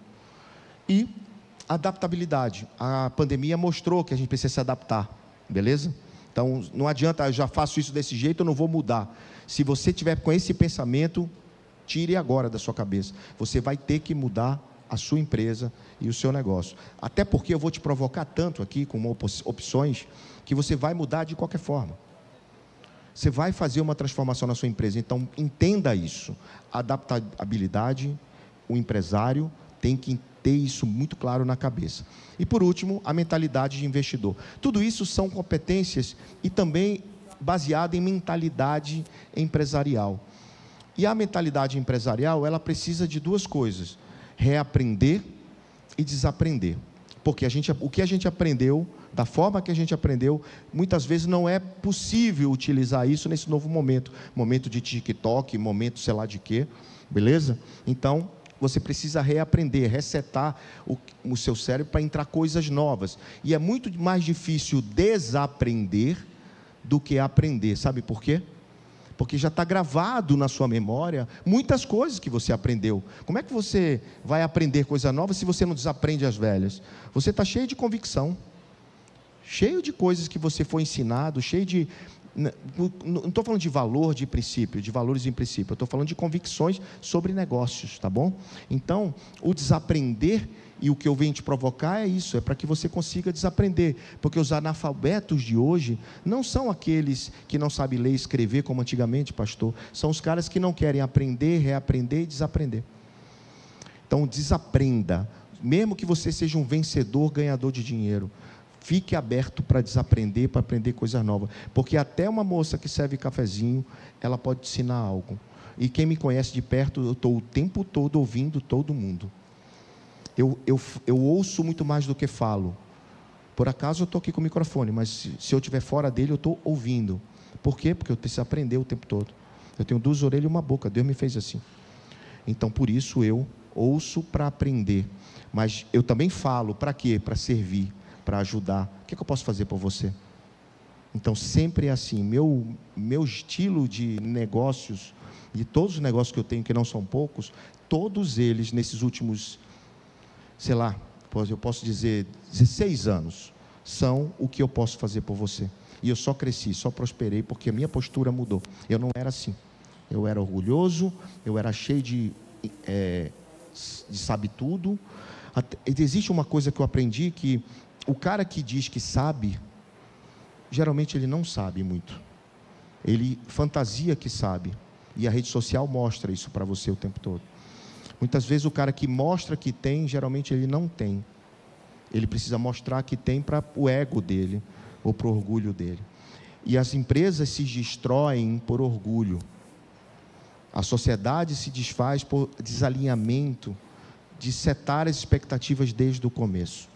E adaptabilidade. A pandemia mostrou que a gente precisa se adaptar, beleza? Então, não adianta, eu já faço isso desse jeito, eu não vou mudar. Se você tiver com esse pensamento, tire agora da sua cabeça. Você vai ter que mudar a sua empresa e o seu negócio. Até porque eu vou te provocar tanto aqui, com opções, que você vai mudar de qualquer forma. Você vai fazer uma transformação na sua empresa. Então, entenda isso. Adaptabilidade, o empresário tem que ter isso muito claro na cabeça. E por último, a mentalidade de investidor. Tudo isso são competências e também baseado em mentalidade empresarial. E a mentalidade empresarial, ela precisa de duas coisas: reaprender e desaprender. Porque a gente, o que a gente aprendeu, da forma que a gente aprendeu, muitas vezes não é possível utilizar isso nesse novo momento. Momento de TikTok, momento sei lá de quê, beleza? Então, você precisa reaprender, resetar o, o seu cérebro para entrar coisas novas. E é muito mais difícil desaprender do que aprender. Sabe por quê? Porque já está gravado na sua memória muitas coisas que você aprendeu. Como é que você vai aprender coisa nova se você não desaprende as velhas? Você está cheio de convicção, cheio de coisas que você foi ensinado, cheio de... Não estou falando de valor, de princípio, de valores em princípio, eu estou falando de convicções sobre negócios, tá bom? Então, o desaprender, e o que eu venho te provocar é isso, é para que você consiga desaprender, porque os analfabetos de hoje não são aqueles que não sabem ler e escrever como antigamente, pastor, são os caras que não querem aprender, reaprender e desaprender. Então, desaprenda, mesmo que você seja um vencedor, ganhador de dinheiro, fique aberto para desaprender, para aprender coisas novas. Porque até uma moça que serve cafezinho, ela pode te ensinar algo. E quem me conhece de perto, eu estou o tempo todo ouvindo todo mundo. Eu, eu, eu ouço muito mais do que falo. Por acaso eu estou aqui com o microfone, mas se, se eu estiver fora dele, eu estou ouvindo. Por quê? Porque eu preciso aprender o tempo todo. Eu tenho duas orelhas e uma boca, Deus me fez assim. Então, por isso eu ouço para aprender. Mas eu também falo, para quê? Para servir, para ajudar. O que, é que eu posso fazer por você? Então, sempre é assim. Meu, meu estilo de negócios, de todos os negócios que eu tenho, que não são poucos, todos eles, nesses últimos, sei lá, eu posso dizer, dezesseis anos, são o que eu posso fazer por você. E eu só cresci, só prosperei, porque a minha postura mudou. Eu não era assim. Eu era orgulhoso, eu era cheio de, é, de sabe tudo. Até, existe uma coisa que eu aprendi, que o cara que diz que sabe, geralmente ele não sabe muito. Ele fantasia que sabe. E a rede social mostra isso para você o tempo todo. Muitas vezes o cara que mostra que tem, geralmente ele não tem. Ele precisa mostrar que tem para o ego dele, ou para o orgulho dele. E as empresas se destroem por orgulho. A sociedade se desfaz por desalinhamento, de setar as expectativas desde o começo.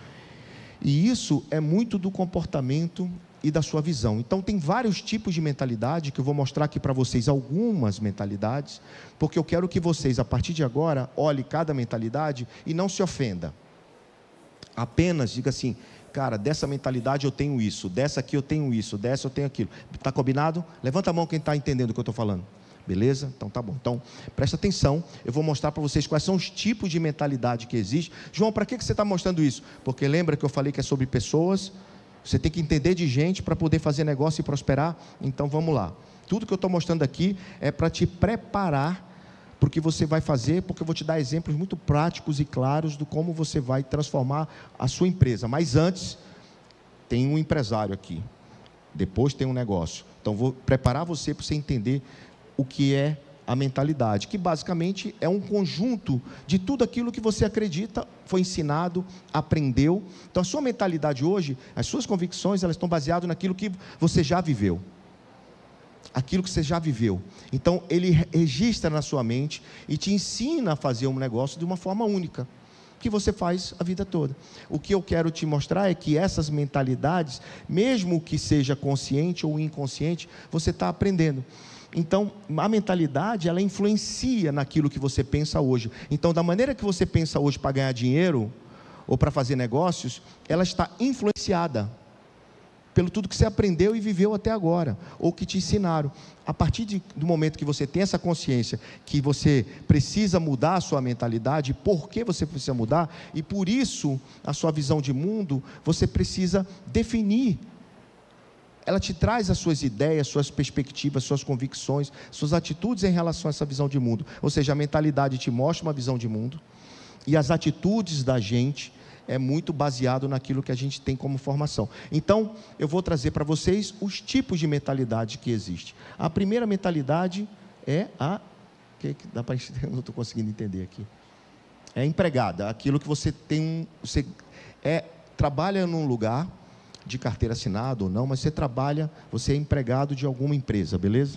E isso é muito do comportamento e da sua visão. Então, tem vários tipos de mentalidade, que eu vou mostrar aqui para vocês algumas mentalidades, porque eu quero que vocês, a partir de agora, olhem cada mentalidade e não se ofenda. Apenas diga assim, cara, dessa mentalidade eu tenho isso, dessa aqui eu tenho isso, dessa eu tenho aquilo. Está combinado? Levanta a mão quem está entendendo o que eu estou falando. Beleza? Então tá bom. Então, presta atenção, eu vou mostrar para vocês quais são os tipos de mentalidade que existem. João, para que, que você está mostrando isso? Porque lembra que eu falei que é sobre pessoas? Você tem que entender de gente para poder fazer negócio e prosperar? Então vamos lá. Tudo que eu estou mostrando aqui é para te preparar para o que você vai fazer, porque eu vou te dar exemplos muito práticos e claros do como você vai transformar a sua empresa. Mas antes, tem um empresário aqui, depois tem um negócio. Então, vou preparar você para você entender o que é a mentalidade, que basicamente é um conjunto de tudo aquilo que você acredita, foi ensinado, aprendeu. Então, a sua mentalidade hoje, as suas convicções, elas estão baseadas naquilo que você já viveu. Aquilo que você já viveu. Então, ele registra na sua mente e te ensina a fazer um negócio de uma forma única, que você faz a vida toda. O que eu quero te mostrar é que essas mentalidades, mesmo que seja consciente ou inconsciente, você está aprendendo. Então, a mentalidade, ela influencia naquilo que você pensa hoje. Então, da maneira que você pensa hoje para ganhar dinheiro, ou para fazer negócios, ela está influenciada pelo tudo que você aprendeu e viveu até agora, ou que te ensinaram. A partir de, do momento que você tem essa consciência, que você precisa mudar a sua mentalidade, por que você precisa mudar, e por isso, a sua visão de mundo, você precisa definir. Ela te traz as suas ideias, suas perspectivas, suas convicções, suas atitudes em relação a essa visão de mundo. Ou seja, a mentalidade te mostra uma visão de mundo, e as atitudes da gente é muito baseado naquilo que a gente tem como formação. Então, eu vou trazer para vocês os tipos de mentalidade que existem. A primeira mentalidade é a... que dá para... eu não estou conseguindo entender aqui. É empregada, aquilo que você tem... Você é, trabalha num lugar de carteira assinada ou não, mas você trabalha, você é empregado de alguma empresa, beleza?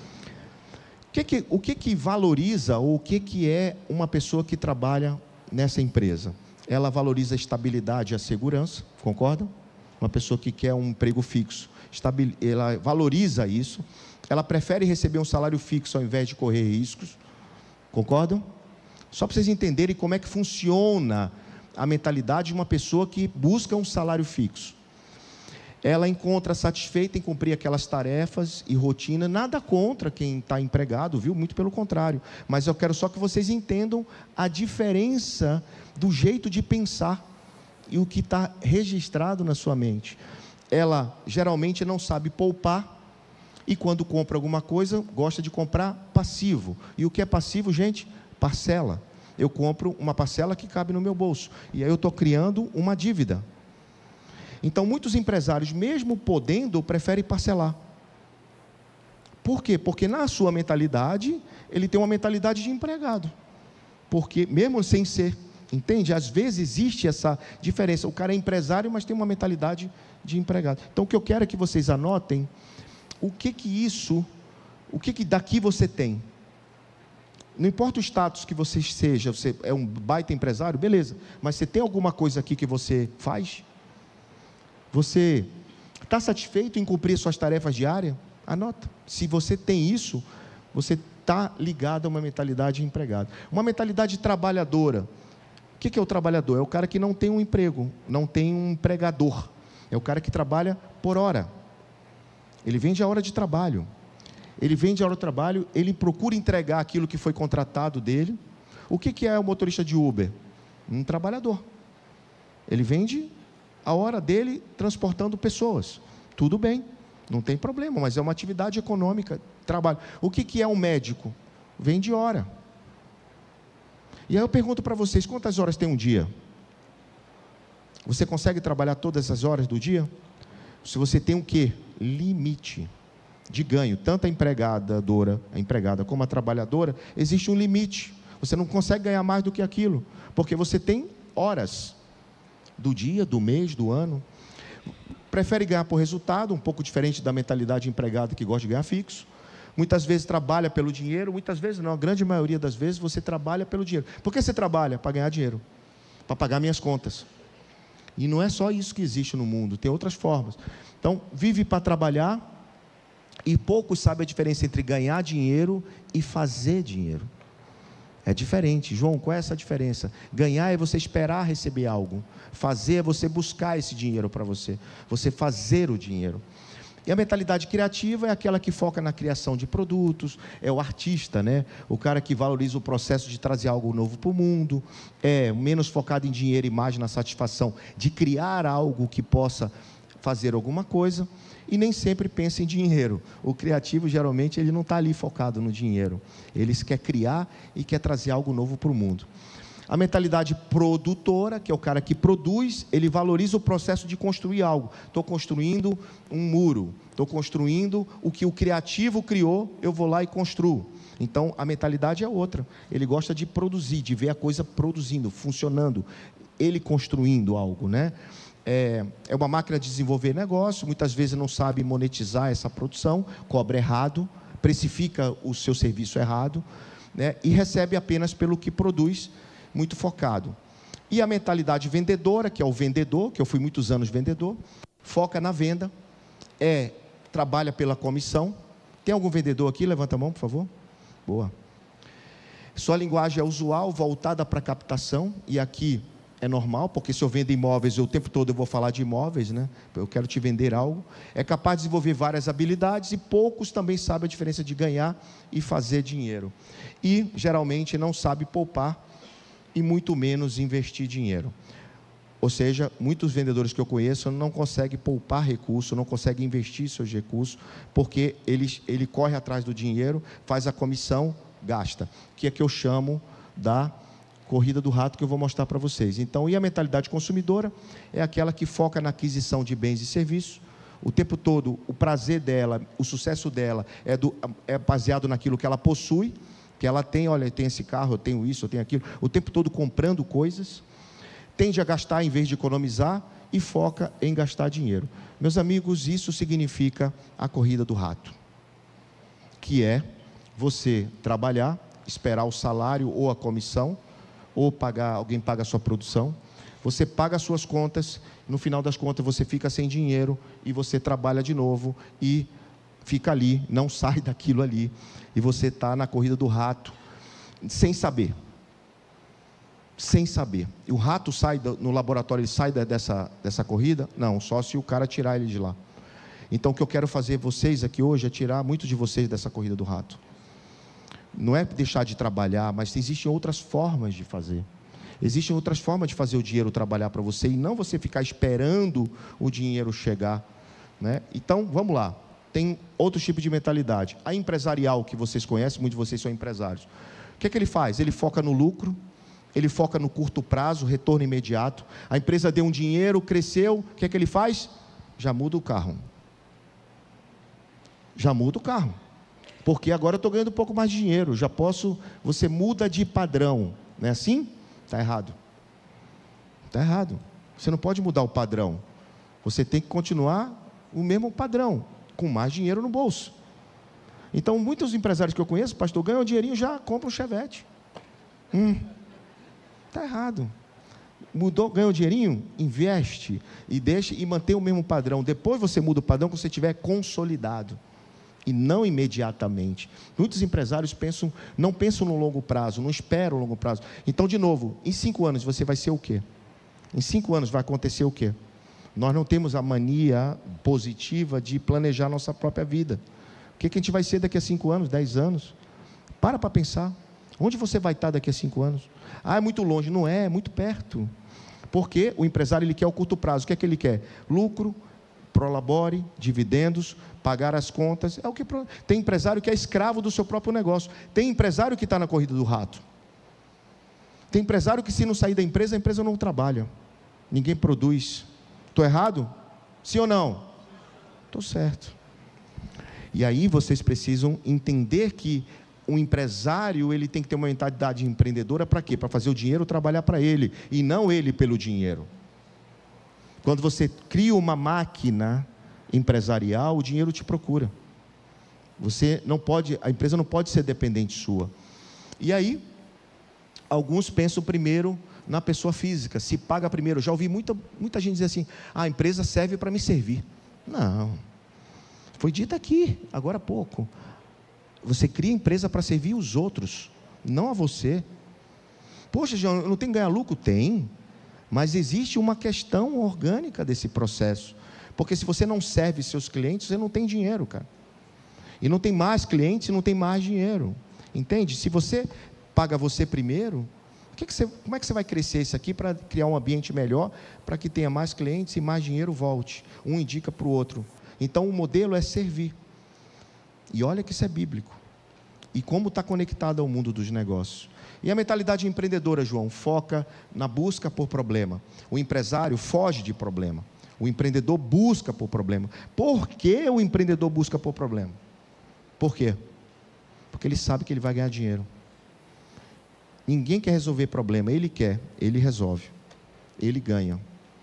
O que que, o que, que valoriza, ou o que, que é uma pessoa que trabalha nessa empresa? Ela valoriza a estabilidade e a segurança, concordam? Uma pessoa que quer um emprego fixo, ela valoriza isso. Ela prefere receber um salário fixo ao invés de correr riscos, concordam? Só para vocês entenderem como é que funciona a mentalidade de uma pessoa que busca um salário fixo. Ela encontra satisfeita em cumprir aquelas tarefas e rotina, nada contra quem está empregado, viu? Muito pelo contrário, mas eu quero só que vocês entendam a diferença do jeito de pensar e o que está registrado na sua mente. Ela geralmente não sabe poupar, e quando compra alguma coisa, gosta de comprar passivo. E o que é passivo, gente? Parcela. Eu compro uma parcela que cabe no meu bolso, e aí eu estou criando uma dívida. Então, muitos empresários, mesmo podendo, preferem parcelar. Por quê? Porque na sua mentalidade, ele tem uma mentalidade de empregado. Porque, mesmo sem ser, entende? Às vezes existe essa diferença. O cara é empresário, mas tem uma mentalidade de empregado. Então, o que eu quero é que vocês anotem o que que isso, o que que daqui você tem. Não importa o status que você seja, você é um baita empresário, beleza. Mas você tem alguma coisa aqui que você faz? Você está satisfeito em cumprir suas tarefas diárias? Anota. Se você tem isso, você está ligado a uma mentalidade de empregado. Uma mentalidade trabalhadora. O que é o trabalhador? É o cara que não tem um emprego, não tem um empregador. É o cara que trabalha por hora. Ele vende a hora de trabalho. Ele vende a hora de trabalho, ele procura entregar aquilo que foi contratado dele. O que é o motorista de Uber? Um trabalhador. Ele vende a hora dele transportando pessoas. Tudo bem, não tem problema, mas é uma atividade econômica, trabalho. O que, que é um médico? Vende hora. E aí eu pergunto para vocês, quantas horas tem um dia? Você consegue trabalhar todas as horas do dia? Se você tem o quê? Limite de ganho. Tanto a empregadora, a empregada como a trabalhadora, existe um limite. Você não consegue ganhar mais do que aquilo, porque você tem horas do dia, do mês, do ano. Prefere ganhar por resultado, um pouco diferente da mentalidade empregada que gosta de ganhar fixo. Muitas vezes trabalha pelo dinheiro, muitas vezes não, a grande maioria das vezes você trabalha pelo dinheiro. Por que você trabalha? Para ganhar dinheiro, para pagar minhas contas. E não é só isso que existe no mundo, tem outras formas. Então, vive para trabalhar, e poucos sabem a diferença entre ganhar dinheiro e fazer dinheiro. É diferente. João, qual é essa diferença? Ganhar é você esperar receber algo. Fazer é você buscar esse dinheiro para você. Você fazer o dinheiro. E a mentalidade criativa é aquela que foca na criação de produtos, é o artista, né? O cara que valoriza o processo de trazer algo novo para o mundo, é menos focado em dinheiro e mais na satisfação de criar algo que possa fazer alguma coisa e nem sempre pensa em dinheiro. O criativo, geralmente, ele não está ali focado no dinheiro. Ele quer criar e quer trazer algo novo para o mundo. A mentalidade produtora, que é o cara que produz, ele valoriza o processo de construir algo. Estou construindo um muro, estou construindo o que o criativo criou, eu vou lá e construo. Então, a mentalidade é outra. Ele gosta de produzir, de ver a coisa produzindo, funcionando, ele construindo algo, né? É, é uma máquina de desenvolver negócio, muitas vezes não sabe monetizar essa produção, cobra errado, precifica o seu serviço errado, né? E recebe apenas pelo que produz, muito focado. E a mentalidade vendedora, que é o vendedor, que eu fui muitos anos vendedor, foca na venda, é, trabalha pela comissão. Tem algum vendedor aqui? Levanta a mão, por favor. Boa. Sua linguagem é usual, voltada para a captação, e aqui é normal, porque se eu vendo imóveis, eu, o tempo todo eu vou falar de imóveis, né? Eu quero te vender algo. É capaz de desenvolver várias habilidades, e poucos também sabem a diferença de ganhar e fazer dinheiro. E, geralmente, não sabe poupar, e muito menos investir dinheiro. Ou seja, muitos vendedores que eu conheço não conseguem poupar recursos, não conseguem investir seus recursos, porque ele, ele corre atrás do dinheiro, faz a comissão, gasta, que é que eu chamo da corrida do rato, que eu vou mostrar para vocês. Então, e a mentalidade consumidora é aquela que foca na aquisição de bens e serviços. O tempo todo, o prazer dela, o sucesso dela é, do, é baseado naquilo que ela possui, que ela tem, olha, eu tenho esse carro, eu tenho isso, eu tenho aquilo, o tempo todo comprando coisas, tende a gastar em vez de economizar e foca em gastar dinheiro. Meus amigos, isso significa a corrida do rato, que é você trabalhar, esperar o salário ou a comissão, ou pagar, alguém paga a sua produção, você paga as suas contas, no final das contas você fica sem dinheiro e você trabalha de novo e fica ali, não sai daquilo ali, e você está na corrida do rato, sem saber, sem saber. E o rato sai do, no laboratório, ele sai dessa, dessa corrida? Não, só se o cara tirar ele de lá. Então, o que eu quero fazer vocês aqui hoje é tirar muitos de vocês dessa corrida do rato. Não é deixar de trabalhar, mas existem outras formas de fazer. Existem outras formas de fazer o dinheiro trabalhar para você, e não você ficar esperando o dinheiro chegar, né? Então, vamos lá. Tem outro tipo de mentalidade. A empresarial, que vocês conhecem, muitos de vocês são empresários. O que é que ele faz? Ele foca no lucro, ele foca no curto prazo, retorno imediato. A empresa deu um dinheiro, cresceu, o que é que ele faz? Já muda o carro. Já muda o carro. Porque agora eu estou ganhando um pouco mais de dinheiro, já posso, você muda de padrão. Não é assim? Está errado. Está errado. Você não pode mudar o padrão. Você tem que continuar o mesmo padrão, com mais dinheiro no bolso. Então, muitos empresários que eu conheço, pastor, ganham um dinheirinho, já compram um Chevette. Hum, está errado. Mudou, ganhou um dinheirinho, investe e deixa e mantém o mesmo padrão. Depois você muda o padrão quando você estiver consolidado, e não imediatamente. Muitos empresários pensam, não pensam no longo prazo, não esperam o longo prazo. Então, de novo, em cinco anos você vai ser o quê? Em cinco anos vai acontecer o quê? Nós não temos a mania positiva de planejar nossa própria vida. O que, que a gente vai ser daqui a cinco anos, dez anos? Para para pensar. Onde você vai estar daqui a cinco anos? Ah, é muito longe. Não é, é muito perto. Porque o empresário ele quer o curto prazo. O que é que ele quer? Lucro, prolabore, dividendos, pagar as contas. É o que tem empresário que é escravo do seu próprio negócio. Tem empresário que está na corrida do rato. Tem empresário que, se não sair da empresa, a empresa não trabalha. Ninguém produz. Estou errado? Sim ou não? Estou certo. E aí vocês precisam entender que um empresário, ele tem que ter uma mentalidade empreendedora para quê? Para fazer o dinheiro trabalhar para ele, e não ele pelo dinheiro. Quando você cria uma máquina empresarial, o dinheiro te procura. Você não pode, a empresa não pode ser dependente sua. E aí, alguns pensam primeiro na pessoa física, se paga primeiro. Eu já ouvi muita, muita gente dizer assim, ah, a empresa serve para me servir. Não, foi dito aqui, agora há pouco. Você cria empresa para servir os outros, não a você. Poxa, João, eu não tenho que ganhar lucro? Tem, mas existe uma questão orgânica desse processo. Porque se você não serve seus clientes, você não tem dinheiro, cara. E não tem mais clientes, não tem mais dinheiro. Entende? Se você paga você primeiro, O que que você, como é que você vai crescer isso aqui para criar um ambiente melhor, para que tenha mais clientes e mais dinheiro volte? Um indica para o outro. Então, o modelo é servir. E olha que isso é bíblico. E como está conectado ao mundo dos negócios. E a mentalidade empreendedora, João, foca na busca por problema. O empresário foge de problema. O empreendedor busca por problema. Por que o empreendedor busca por problema? Por quê? Porque ele sabe que ele vai ganhar dinheiro. Ninguém quer resolver problema, ele quer, ele resolve, ele ganha.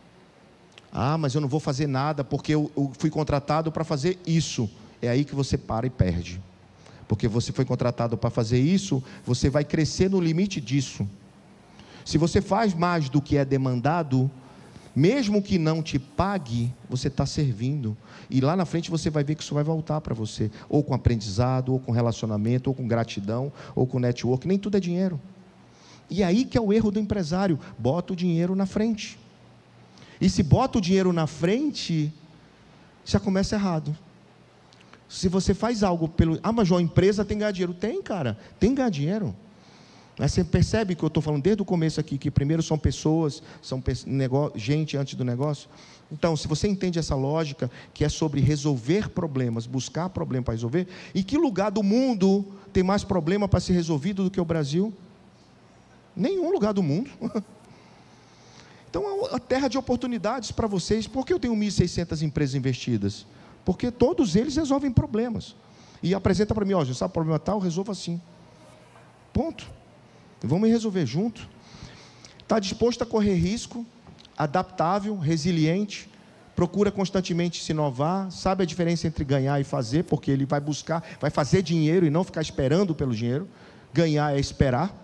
Ah, mas eu não vou fazer nada porque eu, eu fui contratado para fazer isso. É aí que você para e perde. Porque você foi contratado para fazer isso, você vai crescer no limite disso. Se você faz mais do que é demandado, mesmo que não te pague, você está servindo. E lá na frente você vai ver que isso vai voltar para você. Ou com aprendizado, ou com relacionamento, ou com gratidão, ou com network. Nem tudo é dinheiro. E aí que é o erro do empresário. Bota o dinheiro na frente. E se bota o dinheiro na frente, já começa errado. Se você faz algo pelo... Ah, mas João, a empresa tem que ganhar dinheiro. Tem, cara. Tem que ganhar dinheiro. Mas você percebe que eu estou falando desde o começo aqui, que primeiro são pessoas, são negócio, gente antes do negócio. Então, se você entende essa lógica, que é sobre resolver problemas, buscar problema para resolver, em que lugar do mundo tem mais problema para ser resolvido do que o Brasil? Nenhum lugar do mundo. Então, é uma terra de oportunidades para vocês. Por que eu tenho mil e seiscentas empresas investidas? Porque todos eles resolvem problemas. E apresenta para mim, ó, já sabe o problema tal, resolva assim. Ponto. Vamos resolver junto. Está disposto a correr risco, adaptável, resiliente, procura constantemente se inovar, sabe a diferença entre ganhar e fazer, porque ele vai buscar, vai fazer dinheiro e não ficar esperando pelo dinheiro. Ganhar é esperar.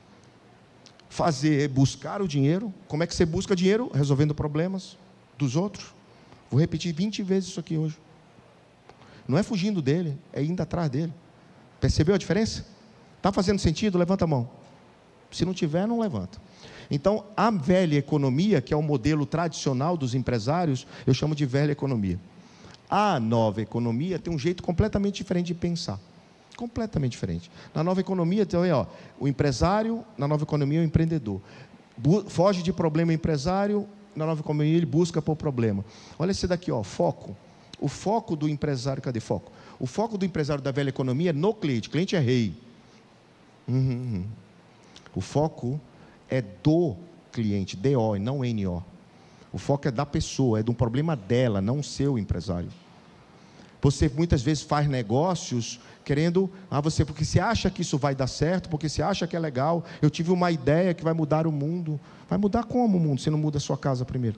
Fazer é buscar o dinheiro. Como é que você busca dinheiro? Resolvendo problemas dos outros. Vou repetir vinte vezes isso aqui hoje. Não é fugindo dele, é indo atrás dele. Percebeu a diferença? Está fazendo sentido? Levanta a mão. Se não tiver, não levanta. Então, a velha economia, que é o modelo tradicional dos empresários, eu chamo de velha economia. A nova economia tem um jeito completamente diferente de pensar. Completamente diferente. Na nova economia, então, ó, o empresário, na nova economia, é o empreendedor. Foge de problema empresário, na nova economia ele busca por problema. Olha esse daqui, ó, foco. O foco do empresário, cadê foco? O foco do empresário da velha economia é no cliente. O cliente é rei. Uhum, uhum. O foco é do cliente, D O, e não N O. O foco é da pessoa, é de um problema dela, não seu, empresário. Você muitas vezes faz negócios querendo, ah, você, porque você acha que isso vai dar certo, porque você acha que é legal, eu tive uma ideia que vai mudar o mundo. Vai mudar como o mundo? Se não muda a sua casa primeiro.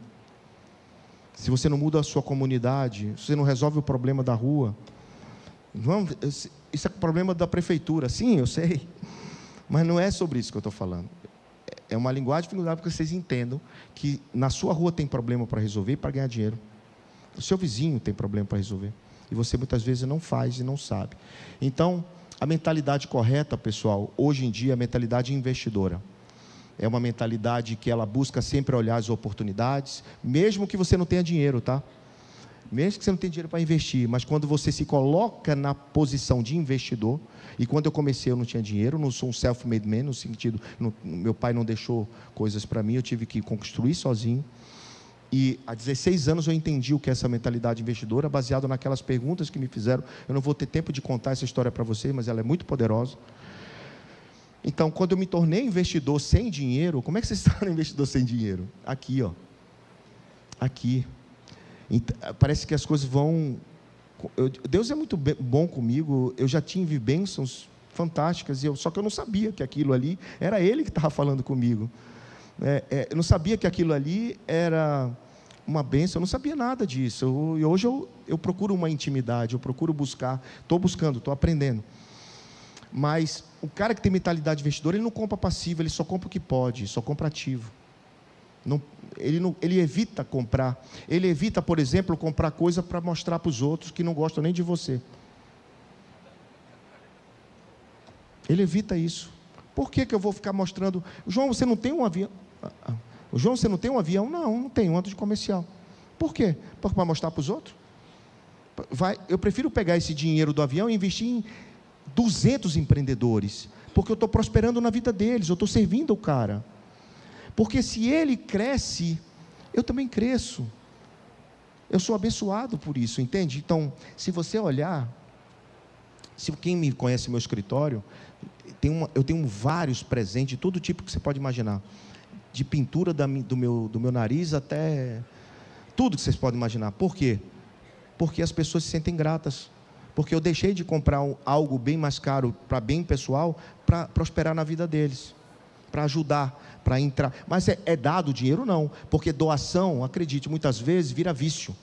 Se você não muda a sua comunidade, se você não resolve o problema da rua. Vamos, isso é o problema da prefeitura. Sim, eu sei. Mas não é sobre isso que eu estou falando. É uma linguagem figurativa para que vocês entendam que na sua rua tem problema para resolver e para ganhar dinheiro. O seu vizinho tem problema para resolver. E você muitas vezes não faz e não sabe. Então, a mentalidade correta, pessoal, hoje em dia é a mentalidade investidora. É uma mentalidade que ela busca sempre olhar as oportunidades, mesmo que você não tenha dinheiro, tá? Mesmo que você não tenha dinheiro para investir, mas quando você se coloca na posição de investidor, e quando eu comecei eu não tinha dinheiro, não sou um self-made man, no sentido, não, meu pai não deixou coisas para mim, eu tive que construir sozinho, e há dezesseis anos eu entendi o que é essa mentalidade investidora, baseado naquelas perguntas que me fizeram. Eu não vou ter tempo de contar essa história para vocês, mas ela é muito poderosa. Então, quando eu me tornei investidor sem dinheiro, como é que você se torna investidor sem dinheiro? Aqui, ó. Aqui. Parece que as coisas vão... Eu, Deus é muito bom comigo, eu já tive bênçãos fantásticas, e eu, só que eu não sabia que aquilo ali, era Ele que estava falando comigo. É, é, eu não sabia que aquilo ali era uma bênção, eu não sabia nada disso. Eu, e hoje eu, eu procuro uma intimidade, eu procuro buscar, estou buscando, estou aprendendo. Mas o cara que tem mentalidade investidora, ele não compra passivo, ele só compra o que pode, só compra ativo. Não, ele, não, ele evita comprar. Ele evita, por exemplo, comprar coisa para mostrar para os outros que não gostam nem de você. Ele evita isso. Por que que eu vou ficar mostrando? João, você não tem um avião? João, você não tem um avião? Não, não tenho, ando de comercial. Por quê? Para mostrar para os outros? Vai, eu prefiro pegar esse dinheiro do avião e investir em duzentos empreendedores, porque eu estou prosperando na vida deles, eu estou servindo o cara. Porque se ele cresce, eu também cresço. Eu sou abençoado por isso, entende? Então, se você olhar, se quem me conhece meu escritório, tem uma, eu tenho vários presentes de todo tipo que você pode imaginar, de pintura da, do, meu, do meu nariz até tudo que vocês podem imaginar. Por quê? Porque as pessoas se sentem gratas, porque eu deixei de comprar um, algo bem mais caro para bem pessoal, para prosperar na vida deles, para ajudar, para entrar. Mas é, é dado dinheiro? Não, porque doação, acredite, muitas vezes vira vício.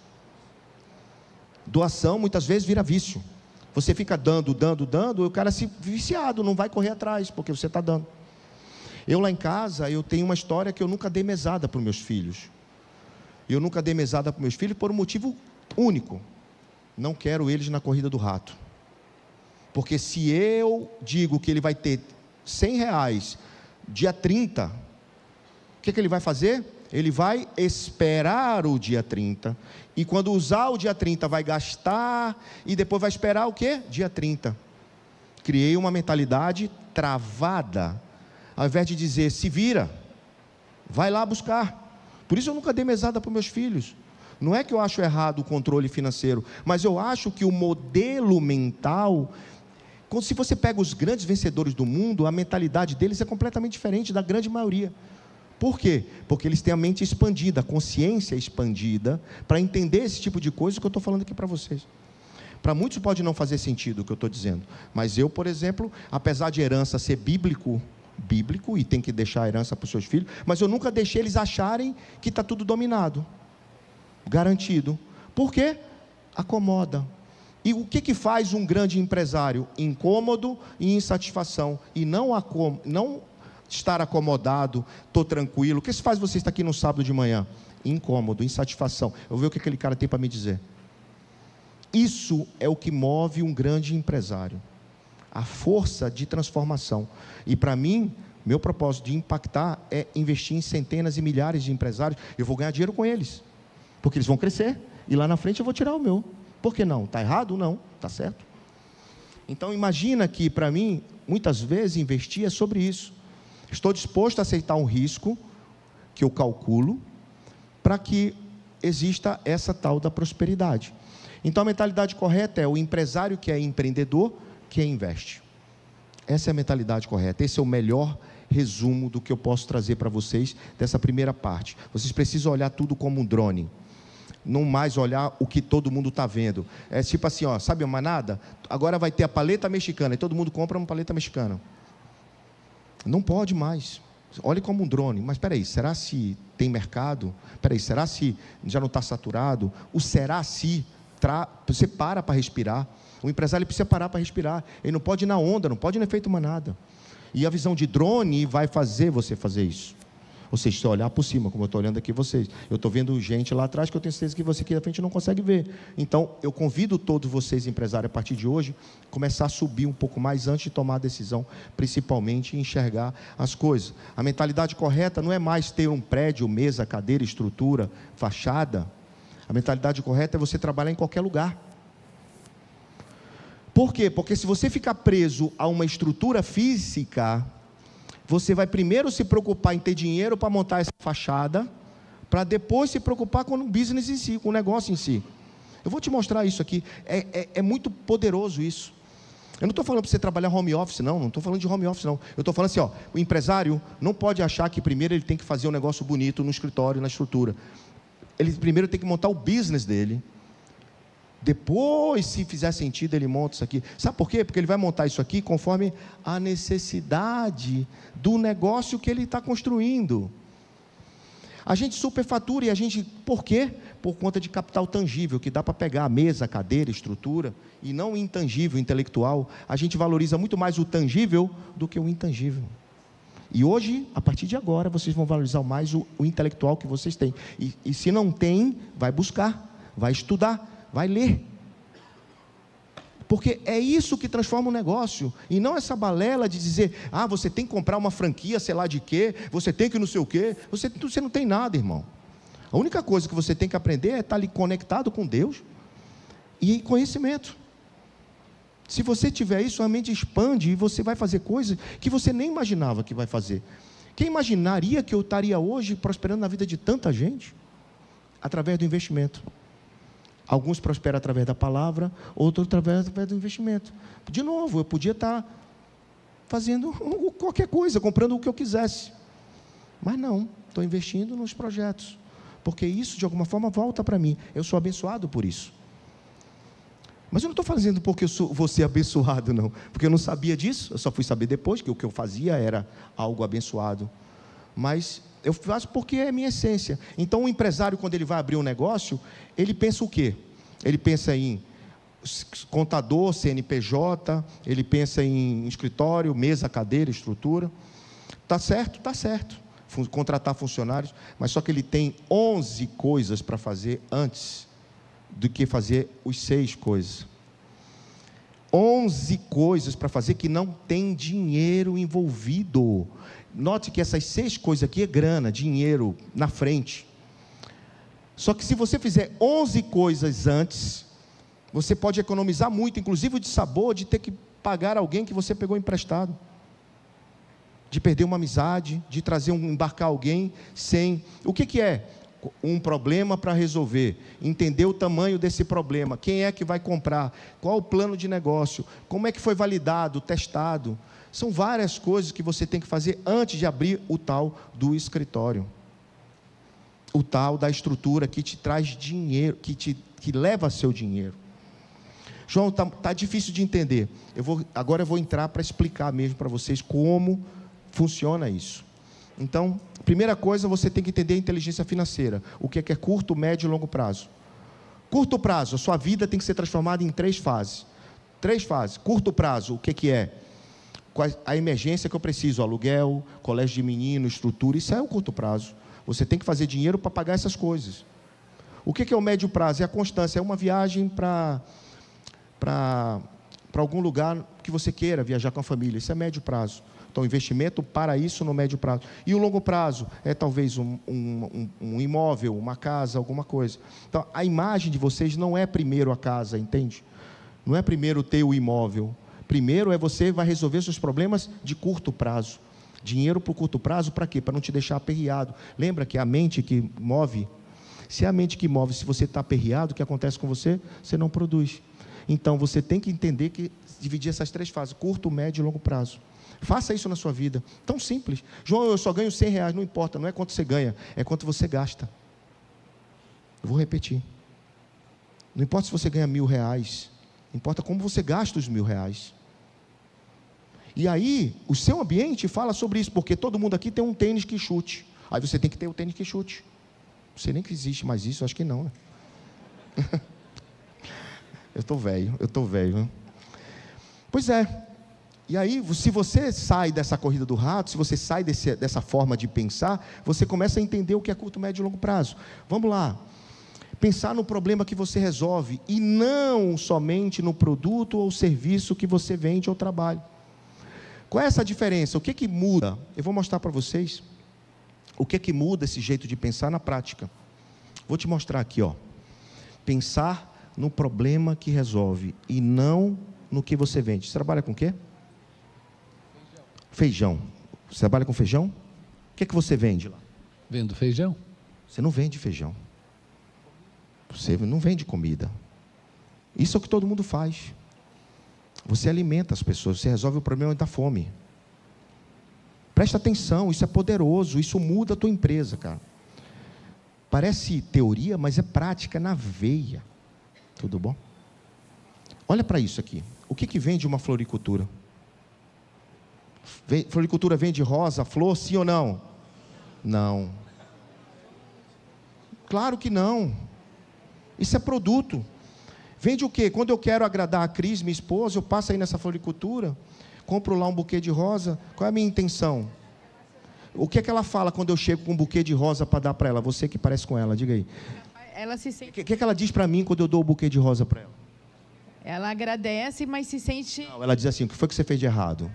Doação muitas vezes vira vício. Você fica dando, dando, dando, e o cara se viciado, não vai correr atrás, porque você está dando. Eu lá em casa, eu tenho uma história que eu nunca dei mesada para os meus filhos. Eu nunca dei mesada para os meus filhos por um motivo único. Não quero eles na corrida do rato. Porque se eu digo que ele vai ter cem reais dia trinta, o que, que ele vai fazer? Ele vai esperar o dia trinta, e quando usar o dia trinta vai gastar, e depois vai esperar o quê? Dia trinta. Criei uma mentalidade travada, ao invés de dizer, se vira, vai lá buscar. Por isso eu nunca dei mesada para os meus filhos. Não é que eu acho errado o controle financeiro, mas eu acho que o modelo mental, se você pega os grandes vencedores do mundo, a mentalidade deles é completamente diferente da grande maioria. Por quê? Porque eles têm a mente expandida, a consciência expandida, para entender esse tipo de coisa que eu estou falando aqui para vocês. Para muitos pode não fazer sentido o que eu estou dizendo, mas eu, por exemplo, apesar de herança ser bíblico, bíblico, e tem que deixar a herança para os seus filhos, mas eu nunca deixei eles acharem que está tudo dominado, garantido. Por quê? Acomoda. E o que, que faz um grande empresário? Incômodo e insatisfação, e não, acom não estar acomodado, estou tranquilo. O que se faz você estar aqui no sábado de manhã? Incômodo, insatisfação. Eu vou ver o que aquele cara tem para me dizer. Isso é o que move um grande empresário, a força de transformação. E para mim, meu propósito de impactar é investir em centenas e milhares de empresários. Eu vou ganhar dinheiro com eles, porque eles vão crescer, e lá na frente eu vou tirar o meu. Por que não? Está errado? Não, está certo. Então imagina que para mim, muitas vezes investir é sobre isso. Estou disposto a aceitar um risco que eu calculo para que exista essa tal da prosperidade. Então a mentalidade correta é o empresário que é empreendedor, que investe. Essa é a mentalidade correta. Esse é o melhor resumo do que eu posso trazer para vocês dessa primeira parte. Vocês precisam olhar tudo como um drone, não mais olhar o que todo mundo está vendo. É tipo assim, ó, sabe a manada? Agora vai ter a paleta mexicana, e todo mundo compra uma paleta mexicana. Não pode mais. Olhe como um drone. Mas espera aí, será se tem mercado? Espera aí, será se já não está saturado? O será se tra... você para para respirar. O empresário precisa parar para respirar. Ele não pode ir na onda, não pode ir no efeito manada. E a visão de drone vai fazer você fazer isso. Ou seja, se olhar por cima, como eu estou olhando aqui vocês, eu estou vendo gente lá atrás que eu tenho certeza que você aqui na frente não consegue ver. Então, eu convido todos vocês, empresários, a partir de hoje, começar a subir um pouco mais antes de tomar a decisão, principalmente enxergar as coisas. A mentalidade correta não é mais ter um prédio, mesa, cadeira, estrutura, fachada. A mentalidade correta é você trabalhar em qualquer lugar. Por quê? Porque se você ficar preso a uma estrutura física, você vai primeiro se preocupar em ter dinheiro para montar essa fachada, para depois se preocupar com o business em si, com o negócio em si. Eu vou te mostrar isso aqui, é, é, é muito poderoso isso. Eu não estou falando para você trabalhar home office, não, não estou falando de home office, não. Eu estou falando assim, ó, o empresário não pode achar que primeiro ele tem que fazer um negócio bonito no escritório, na estrutura. Ele primeiro tem que montar o business dele. Depois, se fizer sentido, ele monta isso aqui. Sabe por quê? Porque ele vai montar isso aqui conforme a necessidade do negócio que ele está construindo. A gente superfatura e a gente, por quê? Por conta de capital tangível, que dá para pegar a mesa, a cadeira, a estrutura, e não o intangível, intelectual. A gente valoriza muito mais o tangível do que o intangível. E hoje, a partir de agora, vocês vão valorizar mais o, o intelectual que vocês têm. E, e se não tem, vai buscar, vai estudar, vai ler, porque é isso que transforma o negócio, e não essa balela de dizer, ah, você tem que comprar uma franquia, sei lá de quê, você tem que não sei o quê, você, você não tem nada, irmão. A única coisa que você tem que aprender é estar ali conectado com Deus, e conhecimento. Se você tiver isso, a mente expande e você vai fazer coisas que você nem imaginava que vai fazer. Quem imaginaria que eu estaria hoje prosperando na vida de tanta gente? Através do investimento. Alguns prosperam através da palavra, outros através, através do investimento. De novo, eu podia estar fazendo qualquer coisa, comprando o que eu quisesse. Mas não, estou investindo nos projetos. Porque isso, de alguma forma, volta para mim. Eu sou abençoado por isso. Mas eu não estou fazendo porque eu sou, vou ser abençoado, não. Porque eu não sabia disso, eu só fui saber depois que o que eu fazia era algo abençoado. Mas eu faço porque é minha essência. Então, o empresário, quando ele vai abrir um negócio, ele pensa o quê? Ele pensa em contador, C N P J, ele pensa em escritório, mesa, cadeira, estrutura. Está certo? Está certo. Contratar funcionários, mas só que ele tem onze coisas para fazer antes do que fazer os seis coisas. onze coisas para fazer que não tem dinheiro envolvido. Note que essas seis coisas aqui é grana, dinheiro na frente. Só que se você fizer onze coisas antes, você pode economizar muito, inclusive de sabor, de ter que pagar alguém que você pegou emprestado, de perder uma amizade, de trazer um, embarcar alguém sem... O que que é? Um problema para resolver, entender o tamanho desse problema, quem é que vai comprar, qual o plano de negócio, como é que foi validado, testado. São várias coisas que você tem que fazer antes de abrir o tal do escritório, o tal da estrutura que te traz dinheiro, que, te, que leva seu dinheiro. João, está tá difícil de entender. Eu vou, agora eu vou entrar para explicar mesmo para vocês como funciona isso. Então, primeira coisa, você tem que entender a inteligência financeira. O que é, que é curto, médio e longo prazo. Curto prazo, a sua vida tem que ser transformada em três fases. Três fases. Curto prazo, o que, que é? A emergência que eu preciso, aluguel, colégio de menino, estrutura, isso é o curto prazo. Você tem que fazer dinheiro para pagar essas coisas. O que, que é o médio prazo? É a constância, é uma viagem para para algum lugar que você queira viajar com a família. Isso é médio prazo. Então, investimento para isso no médio prazo. E o longo prazo é talvez um, um, um imóvel, uma casa, alguma coisa. Então, a imagem de vocês não é primeiro a casa, entende? Não é primeiro ter o imóvel. Primeiro é você vai resolver seus problemas de curto prazo. Dinheiro para o curto prazo, para quê? Para não te deixar aperreado. Lembra que é a mente que move? Se é a mente que move, se você está aperreado, o que acontece com você? Você não produz. Então, você tem que entender que dividir essas três fases, curto, médio e longo prazo. Faça isso na sua vida, tão simples. João, eu só ganho cem reais, não importa, não é quanto você ganha, é quanto você gasta. Eu vou repetir. Não importa se você ganha mil reais, importa como você gasta os mil reais. E aí, o seu ambiente fala sobre isso, porque todo mundo aqui tem um tênis que chute. Aí você tem que ter o tênis que chute. Não sei nem que existe mais isso, acho que não, né? Eu estou velho, eu estou velho. Né? Pois é. E aí, se você sai dessa corrida do rato, se você sai desse, dessa forma de pensar, você começa a entender o que é curto, médio e longo prazo. Vamos lá. Pensar no problema que você resolve e não somente no produto ou serviço que você vende ou trabalha. Qual é essa diferença? O que que muda? Eu vou mostrar para vocês o que que muda esse jeito de pensar na prática. Vou te mostrar aqui, ó. Pensar no problema que resolve e não no que você vende. Você trabalha com o quê? Feijão. Você trabalha com feijão? O que é que você vende lá? Vendo feijão. Você não vende feijão. Você não vende comida. Isso é o que todo mundo faz. Você alimenta as pessoas, você resolve o problema da fome. Presta atenção, isso é poderoso, isso muda a tua empresa, cara. Parece teoria, mas é prática na veia. Tudo bom? Olha para isso aqui. O que que vende uma floricultura? Floricultura vende rosa, flor, sim ou não? Não. Claro que não. Isso é produto. Vende o quê? Quando eu quero agradar a Cris, minha esposa, eu passo aí nessa floricultura, compro lá um buquê de rosa. Qual é a minha intenção? O que é que ela fala quando eu chego com um buquê de rosa para dar para ela? Você que parece com ela, diga aí. Ela se sente... O que, que é que ela diz para mim quando eu dou o buquê de rosa para ela? Ela agradece, mas se sente... Não, ela diz assim, o que foi que você fez de errado?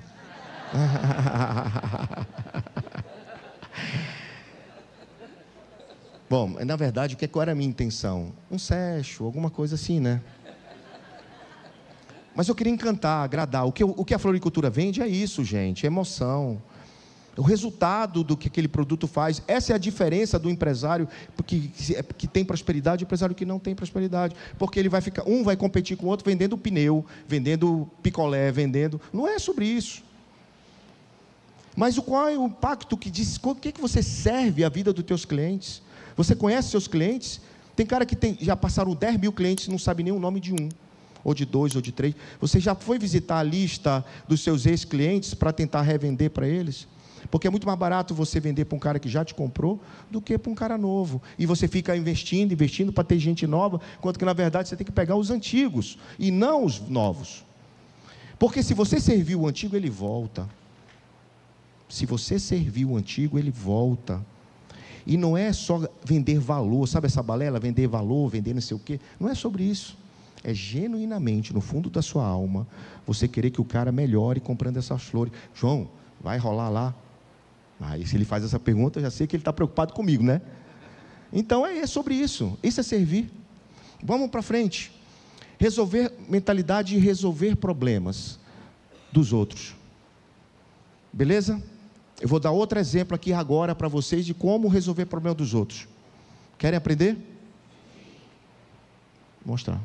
Bom, na verdade, o que, qual era a minha intenção? Um sexo, alguma coisa assim, né? Mas eu queria encantar, agradar. O que, o que a floricultura vende é isso, gente, é emoção. O resultado do que aquele produto faz. Essa é a diferença do empresário que, que tem prosperidade e o empresário que não tem prosperidade. Porque ele vai ficar, um vai competir com o outro vendendo pneu, vendendo picolé, vendendo. Não é sobre isso. Mas o qual é o impacto que diz, o que, que você serve a vida dos teus clientes? Você conhece seus clientes? Tem cara que tem, já passaram dez mil clientes e não sabe nem o nome de um, ou de dois, ou de três. Você já foi visitar a lista dos seus ex-clientes para tentar revender para eles? Porque é muito mais barato você vender para um cara que já te comprou do que para um cara novo. E você fica investindo, investindo para ter gente nova, enquanto que na verdade você tem que pegar os antigos e não os novos. Porque se você servir o antigo, ele volta. Se você servir o antigo, ele volta. E não é só vender valor, sabe essa balela? Vender valor, vender não sei o quê. Não é sobre isso. É genuinamente, no fundo da sua alma, você querer que o cara melhore comprando essas flores. João, vai rolar lá? Aí se ele faz essa pergunta, eu já sei que ele está preocupado comigo, né? Então é sobre isso. Isso é servir. Vamos para frente. Resolver, mentalidade de resolver problemas dos outros. Beleza? Eu vou dar outro exemplo aqui agora para vocês de como resolver problema dos outros. Querem aprender? Vou mostrar.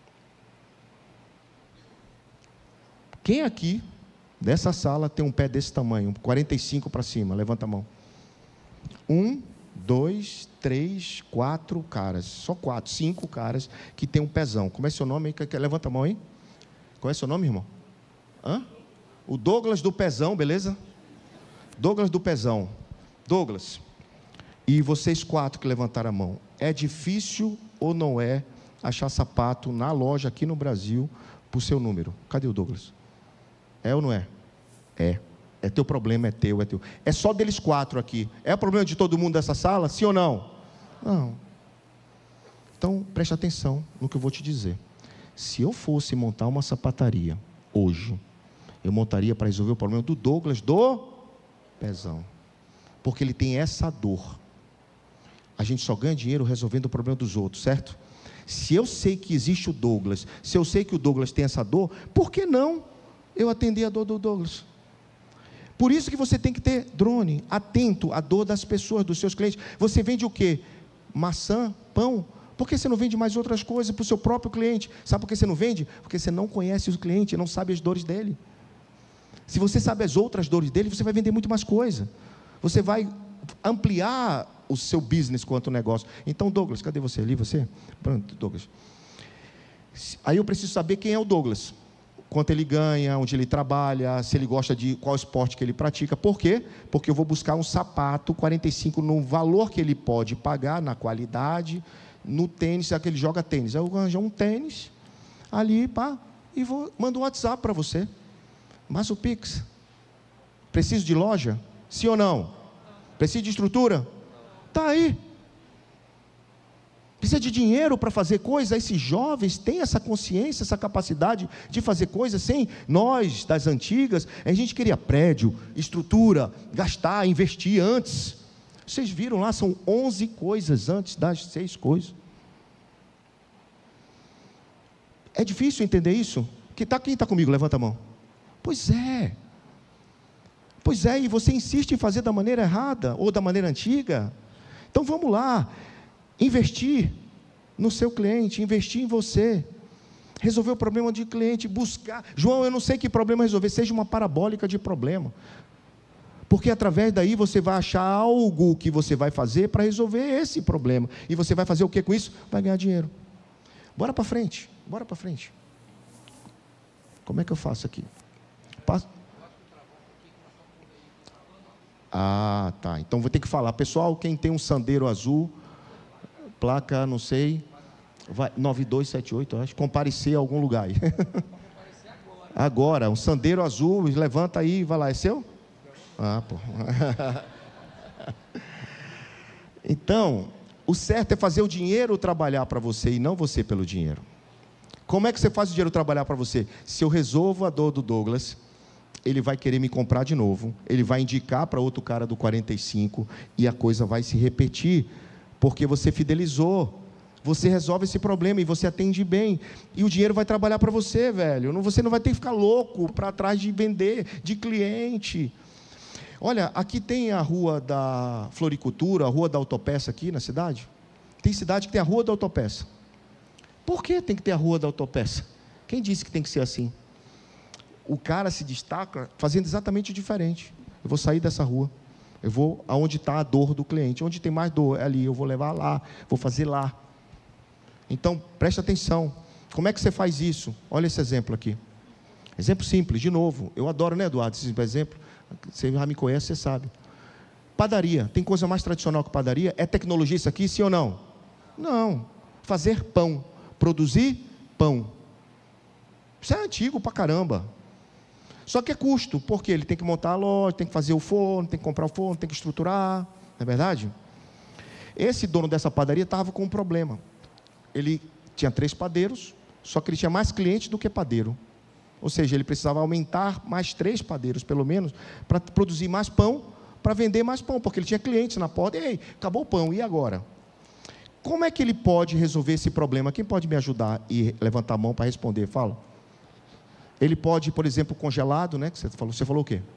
Quem aqui, dessa sala, tem um pé desse tamanho, quarenta e cinco para cima? Levanta a mão. Um, dois, três, quatro caras. Só quatro, cinco caras que tem um pezão. Como é seu nome aí? Levanta a mão aí. Qual é seu nome, irmão? Hã? O Douglas do pezão, beleza? Douglas do pezão. Douglas, e vocês quatro que levantaram a mão, é difícil ou não é achar sapato na loja aqui no Brasil por seu número? Cadê o Douglas? É ou não é? É. É teu problema, é teu, é teu. É só deles quatro aqui. É o problema de todo mundo dessa sala? Sim ou não? Não. Então, preste atenção no que eu vou te dizer. Se eu fosse montar uma sapataria hoje, eu montaria para resolver o problema do Douglas do pezão, porque ele tem essa dor. A gente só ganha dinheiro resolvendo o problema dos outros, certo? Se eu sei que existe o Douglas, se eu sei que o Douglas tem essa dor, por que não eu atender a dor do Douglas? Por isso que você tem que ter drone, atento à dor das pessoas, dos seus clientes. Você vende o quê? Maçã, pão? Por que você não vende mais outras coisas para o seu próprio cliente? Sabe por que você não vende? Porque você não conhece o cliente, não sabe as dores dele. Se você sabe as outras dores dele, você vai vender muito mais coisa. Você vai ampliar o seu business quanto negócio. Então, Douglas, cadê você? Ali, você? Pronto, Douglas. Aí eu preciso saber quem é o Douglas. Quanto ele ganha, onde ele trabalha, se ele gosta de qual esporte que ele pratica. Por quê? Porque eu vou buscar um sapato quarenta e cinco no valor que ele pode pagar, na qualidade, no tênis, será que ele joga tênis? Eu vou arranjar um tênis ali, pá, e vou, mando um WhatsApp para você. Mas o Pix, preciso de loja? Sim ou não? Precisa de estrutura? Está aí. Precisa de dinheiro para fazer coisa? Esses jovens têm essa consciência, essa capacidade de fazer coisas sem nós, das antigas. A gente queria prédio, estrutura, gastar, investir antes. Vocês viram lá, são onze coisas antes das seis coisas. É difícil entender isso? Quem está quem tá comigo? Levanta a mão. Pois é, pois é, e você insiste em fazer da maneira errada, ou da maneira antiga. Então vamos lá, investir no seu cliente, investir em você, resolver o problema de cliente, buscar, João, eu não sei que problema resolver, seja uma parabólica de problema, porque através daí você vai achar algo que você vai fazer para resolver esse problema, e você vai fazer o que com isso? Vai ganhar dinheiro. Bora para frente, bora para frente. Como é que eu faço aqui? Ah, tá. Então vou ter que falar. Pessoal, quem tem um Sandero azul, placa, não sei, vai, nove dois sete oito, acho, comparecer a algum lugar aí. Agora, um Sandero azul, levanta aí, vai lá, é seu? Ah, pô. Então, o certo é fazer o dinheiro trabalhar para você e não você pelo dinheiro. Como é que você faz o dinheiro trabalhar para você? Se eu resolvo a dor do Douglas, ele vai querer me comprar de novo, ele vai indicar para outro cara do quarenta e cinco, e a coisa vai se repetir, porque você fidelizou Você resolve esse problema e você atende bem. E o dinheiro vai trabalhar para você, velho. Não, você não vai ter que ficar louco para trás de vender, de cliente. Olha, aqui tem a rua da floricultura, a rua da autopeça aqui na cidade. Tem cidade que tem a rua da autopeça. Por que tem que ter a rua da autopeça? Quem disse que tem que ser assim? O cara se destaca fazendo exatamente diferente. Eu vou sair dessa rua. Eu vou aonde está a dor do cliente. Onde tem mais dor, é ali. Eu vou levar lá, vou fazer lá. Então, preste atenção. Como é que você faz isso? Olha esse exemplo aqui. Exemplo simples, de novo. Eu adoro, né, Eduardo, esse exemplo. Você já me conhece, você sabe. Padaria. Tem coisa mais tradicional que padaria? É tecnologia isso aqui, sim ou não? Não. Fazer pão. Produzir pão. Isso é antigo pra caramba. Só que é custo. Porque ele tem que montar a loja, tem que fazer o forno, tem que comprar o forno, tem que estruturar. Não é verdade? Esse dono dessa padaria estava com um problema. Ele tinha três padeiros, só que ele tinha mais clientes do que padeiro. Ou seja, ele precisava aumentar mais três padeiros, pelo menos, para produzir mais pão, para vender mais pão, porque ele tinha clientes na porta. Ei, acabou o pão, e agora? Como é que ele pode resolver esse problema? Quem pode me ajudar e levantar a mão para responder? Fala. Ele pode, por exemplo, congelado, né? Que você falou, você falou o quê?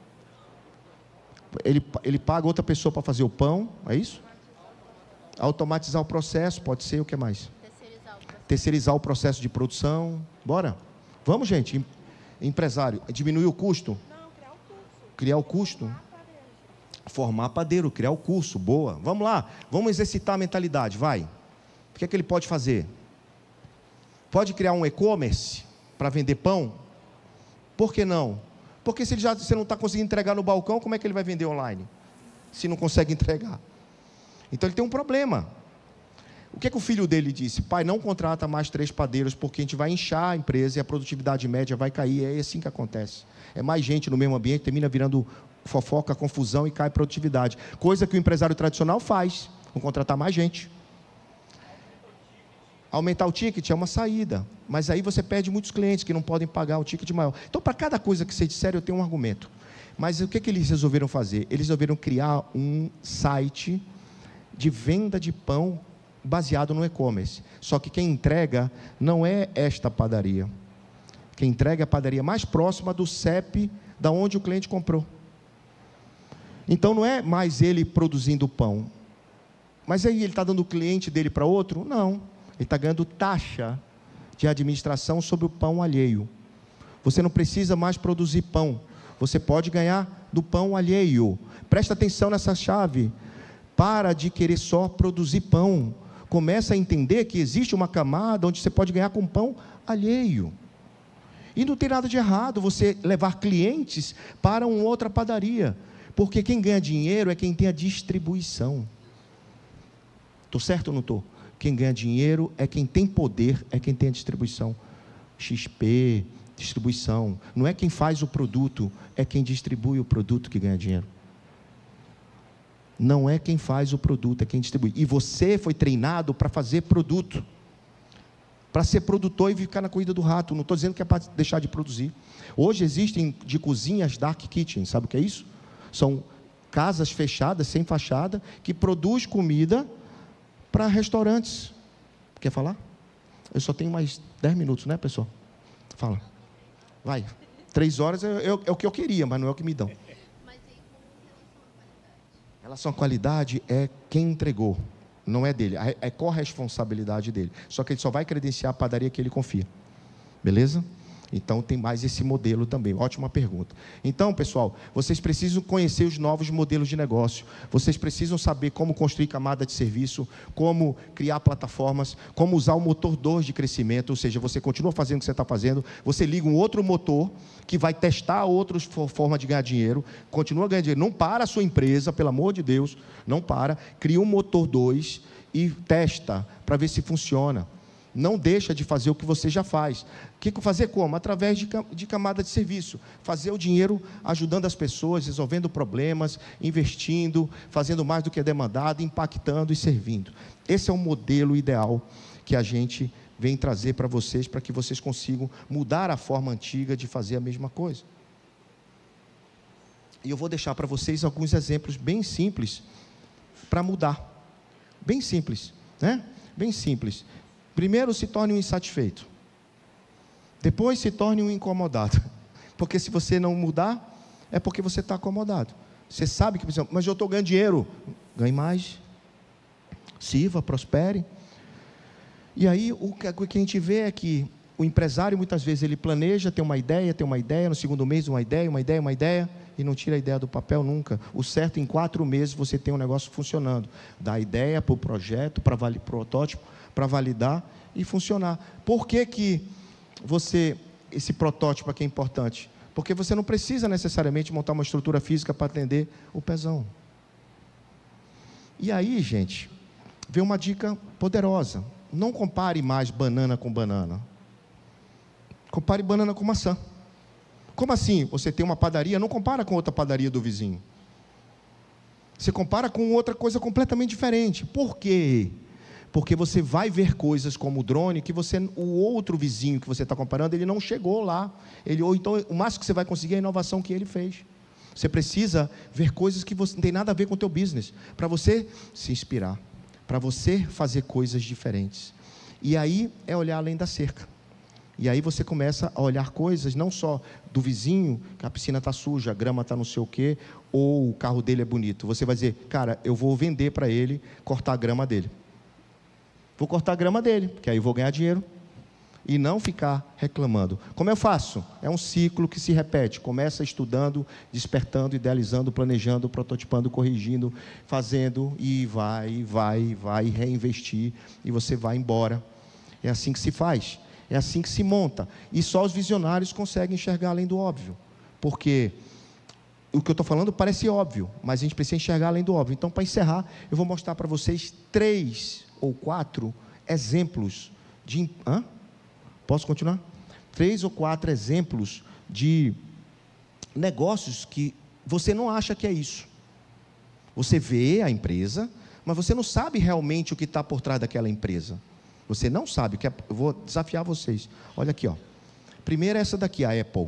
Ele, ele paga outra pessoa para fazer o pão, é isso? Automatizar o processo, pode ser, o que mais? Terceirizar o processo de produção. Bora? Vamos, gente. Empresário, diminuir o custo? Não, criar o curso. Criar o custo? Formar padeiro, criar o curso. Boa. Vamos lá. Vamos exercitar a mentalidade. Vai. O que é que ele pode fazer? Pode criar um e-commerce para vender pão? Por que não? Porque se ele já, você não está conseguindo entregar no balcão, como é que ele vai vender online? Se não consegue entregar. Então ele tem um problema. O que é que o filho dele disse? Pai, não contrata mais três padeiros, porque a gente vai inchar a empresa e a produtividade média vai cair. É assim que acontece. É mais gente no mesmo ambiente, termina virando fofoca, confusão e cai produtividade. Coisa que o empresário tradicional faz. Vão contratar mais gente. Aumentar o ticket é uma saída. Mas aí você perde muitos clientes que não podem pagar o ticket maior. Então, para cada coisa que você disser, eu tenho um argumento. Mas o que, é que eles resolveram fazer? Eles resolveram criar um site de venda de pão baseado no e-commerce. Só que quem entrega não é esta padaria. Quem entrega é a padaria mais próxima do C E P da onde o cliente comprou. Então não é mais ele produzindo pão. Mas aí ele está dando o cliente dele para outro? Não. Ele está ganhando taxa de administração sobre o pão alheio. Você não precisa mais produzir pão. Você pode ganhar do pão alheio. Presta atenção nessa chave. Para de querer só produzir pão. Começa a entender que existe uma camada onde você pode ganhar com pão alheio. E não tem nada de errado você levar clientes para uma outra padaria. Porque quem ganha dinheiro é quem tem a distribuição. Estou certo ou não estou? Quem ganha dinheiro é quem tem poder, é quem tem a distribuição. X P, distribuição. Não é quem faz o produto, é quem distribui o produto que ganha dinheiro. Não é quem faz o produto, é quem distribui. E você foi treinado para fazer produto. Para ser produtor e ficar na corrida do rato. Não estou dizendo que é para deixar de produzir. Hoje existem de cozinhas dark kitchen. Sabe o que é isso? São casas fechadas, sem fachada, que produz comida para restaurantes. Quer falar? Eu só tenho mais dez minutos, né, pessoal? Fala. Vai. Três horas é, é, é o que eu queria, mas não é o que me dão. Em relação à qualidade, é quem entregou, não é dele, é corresponsabilidade dele. Só que ele só vai credenciar a padaria que ele confia. Beleza? Então tem mais esse modelo também. Ótima pergunta. Então, pessoal, vocês precisam conhecer os novos modelos de negócio. Vocês precisam saber como construir camada de serviço, como criar plataformas, como usar o motor dois de crescimento, ou seja, você continua fazendo o que você está fazendo, você liga um outro motor que vai testar outras formas de ganhar dinheiro, continua ganhando dinheiro. Não para a sua empresa, pelo amor de Deus, não para. Cria um motor dois e testa para ver se funciona. Não deixa de fazer o que você já faz. Que fazer como? Através de, de camada de serviço. Fazer o dinheiro ajudando as pessoas, resolvendo problemas, investindo, fazendo mais do que é demandado, impactando e servindo. Esse é o modelo ideal que a gente vem trazer para vocês, para que vocês consigam mudar a forma antiga de fazer a mesma coisa. E eu vou deixar para vocês alguns exemplos bem simples para mudar. Bem simples, né? Bem simples. Primeiro se torne um insatisfeito. Depois se torne um incomodado. Porque se você não mudar, é porque você está acomodado. Você sabe que, mas eu estou ganhando dinheiro. Ganhe mais. Sirva, prospere. E aí o que a gente vê é que o empresário muitas vezes ele planeja, tem uma ideia, tem uma ideia, no segundo mês uma ideia, uma ideia, uma ideia, e não tira a ideia do papel nunca. O certo, em quatro meses você tem um negócio funcionando. Da ideia para o projeto, para o protótipo, para validar e funcionar. Por que que você, esse protótipo aqui é importante? Porque você não precisa necessariamente montar uma estrutura física para atender o pezão. E aí, gente, vem uma dica poderosa. Não compare mais banana com banana. Compare banana com maçã. Como assim? Você tem uma padaria, não compara com outra padaria do vizinho. Você compara com outra coisa completamente diferente. Por quê? Porque você vai ver coisas como o drone, que você, o outro vizinho que você está comparando, ele não chegou lá. Ele, ou então, o máximo que você vai conseguir é a inovação que ele fez. Você precisa ver coisas que você, não tem nada a ver com o teu business, para você se inspirar, para você fazer coisas diferentes. E aí é olhar além da cerca. E aí você começa a olhar coisas, não só do vizinho, que a piscina está suja, a grama está não sei o quê, ou o carro dele é bonito. Você vai dizer, cara, eu vou vender para ele, cortar a grama dele. Vou cortar a grama dele, porque aí eu vou ganhar dinheiro. E não ficar reclamando. Como eu faço? É um ciclo que se repete. Começa estudando, despertando, idealizando, planejando, prototipando, corrigindo, fazendo, e vai, vai, vai, reinvestir, e você vai embora. É assim que se faz. É assim que se monta. E só os visionários conseguem enxergar além do óbvio. Porque o que eu estou falando parece óbvio, mas a gente precisa enxergar além do óbvio. Então, para encerrar, eu vou mostrar para vocês três ou quatro exemplos de... Hã? Posso continuar? Três ou quatro exemplos de negócios que você não acha que é isso. Você vê a empresa, mas você não sabe realmente o que está por trás daquela empresa. Você não sabe o que é. Eu vou desafiar vocês. Olha aqui, ó. Primeiro essa daqui, a Apple.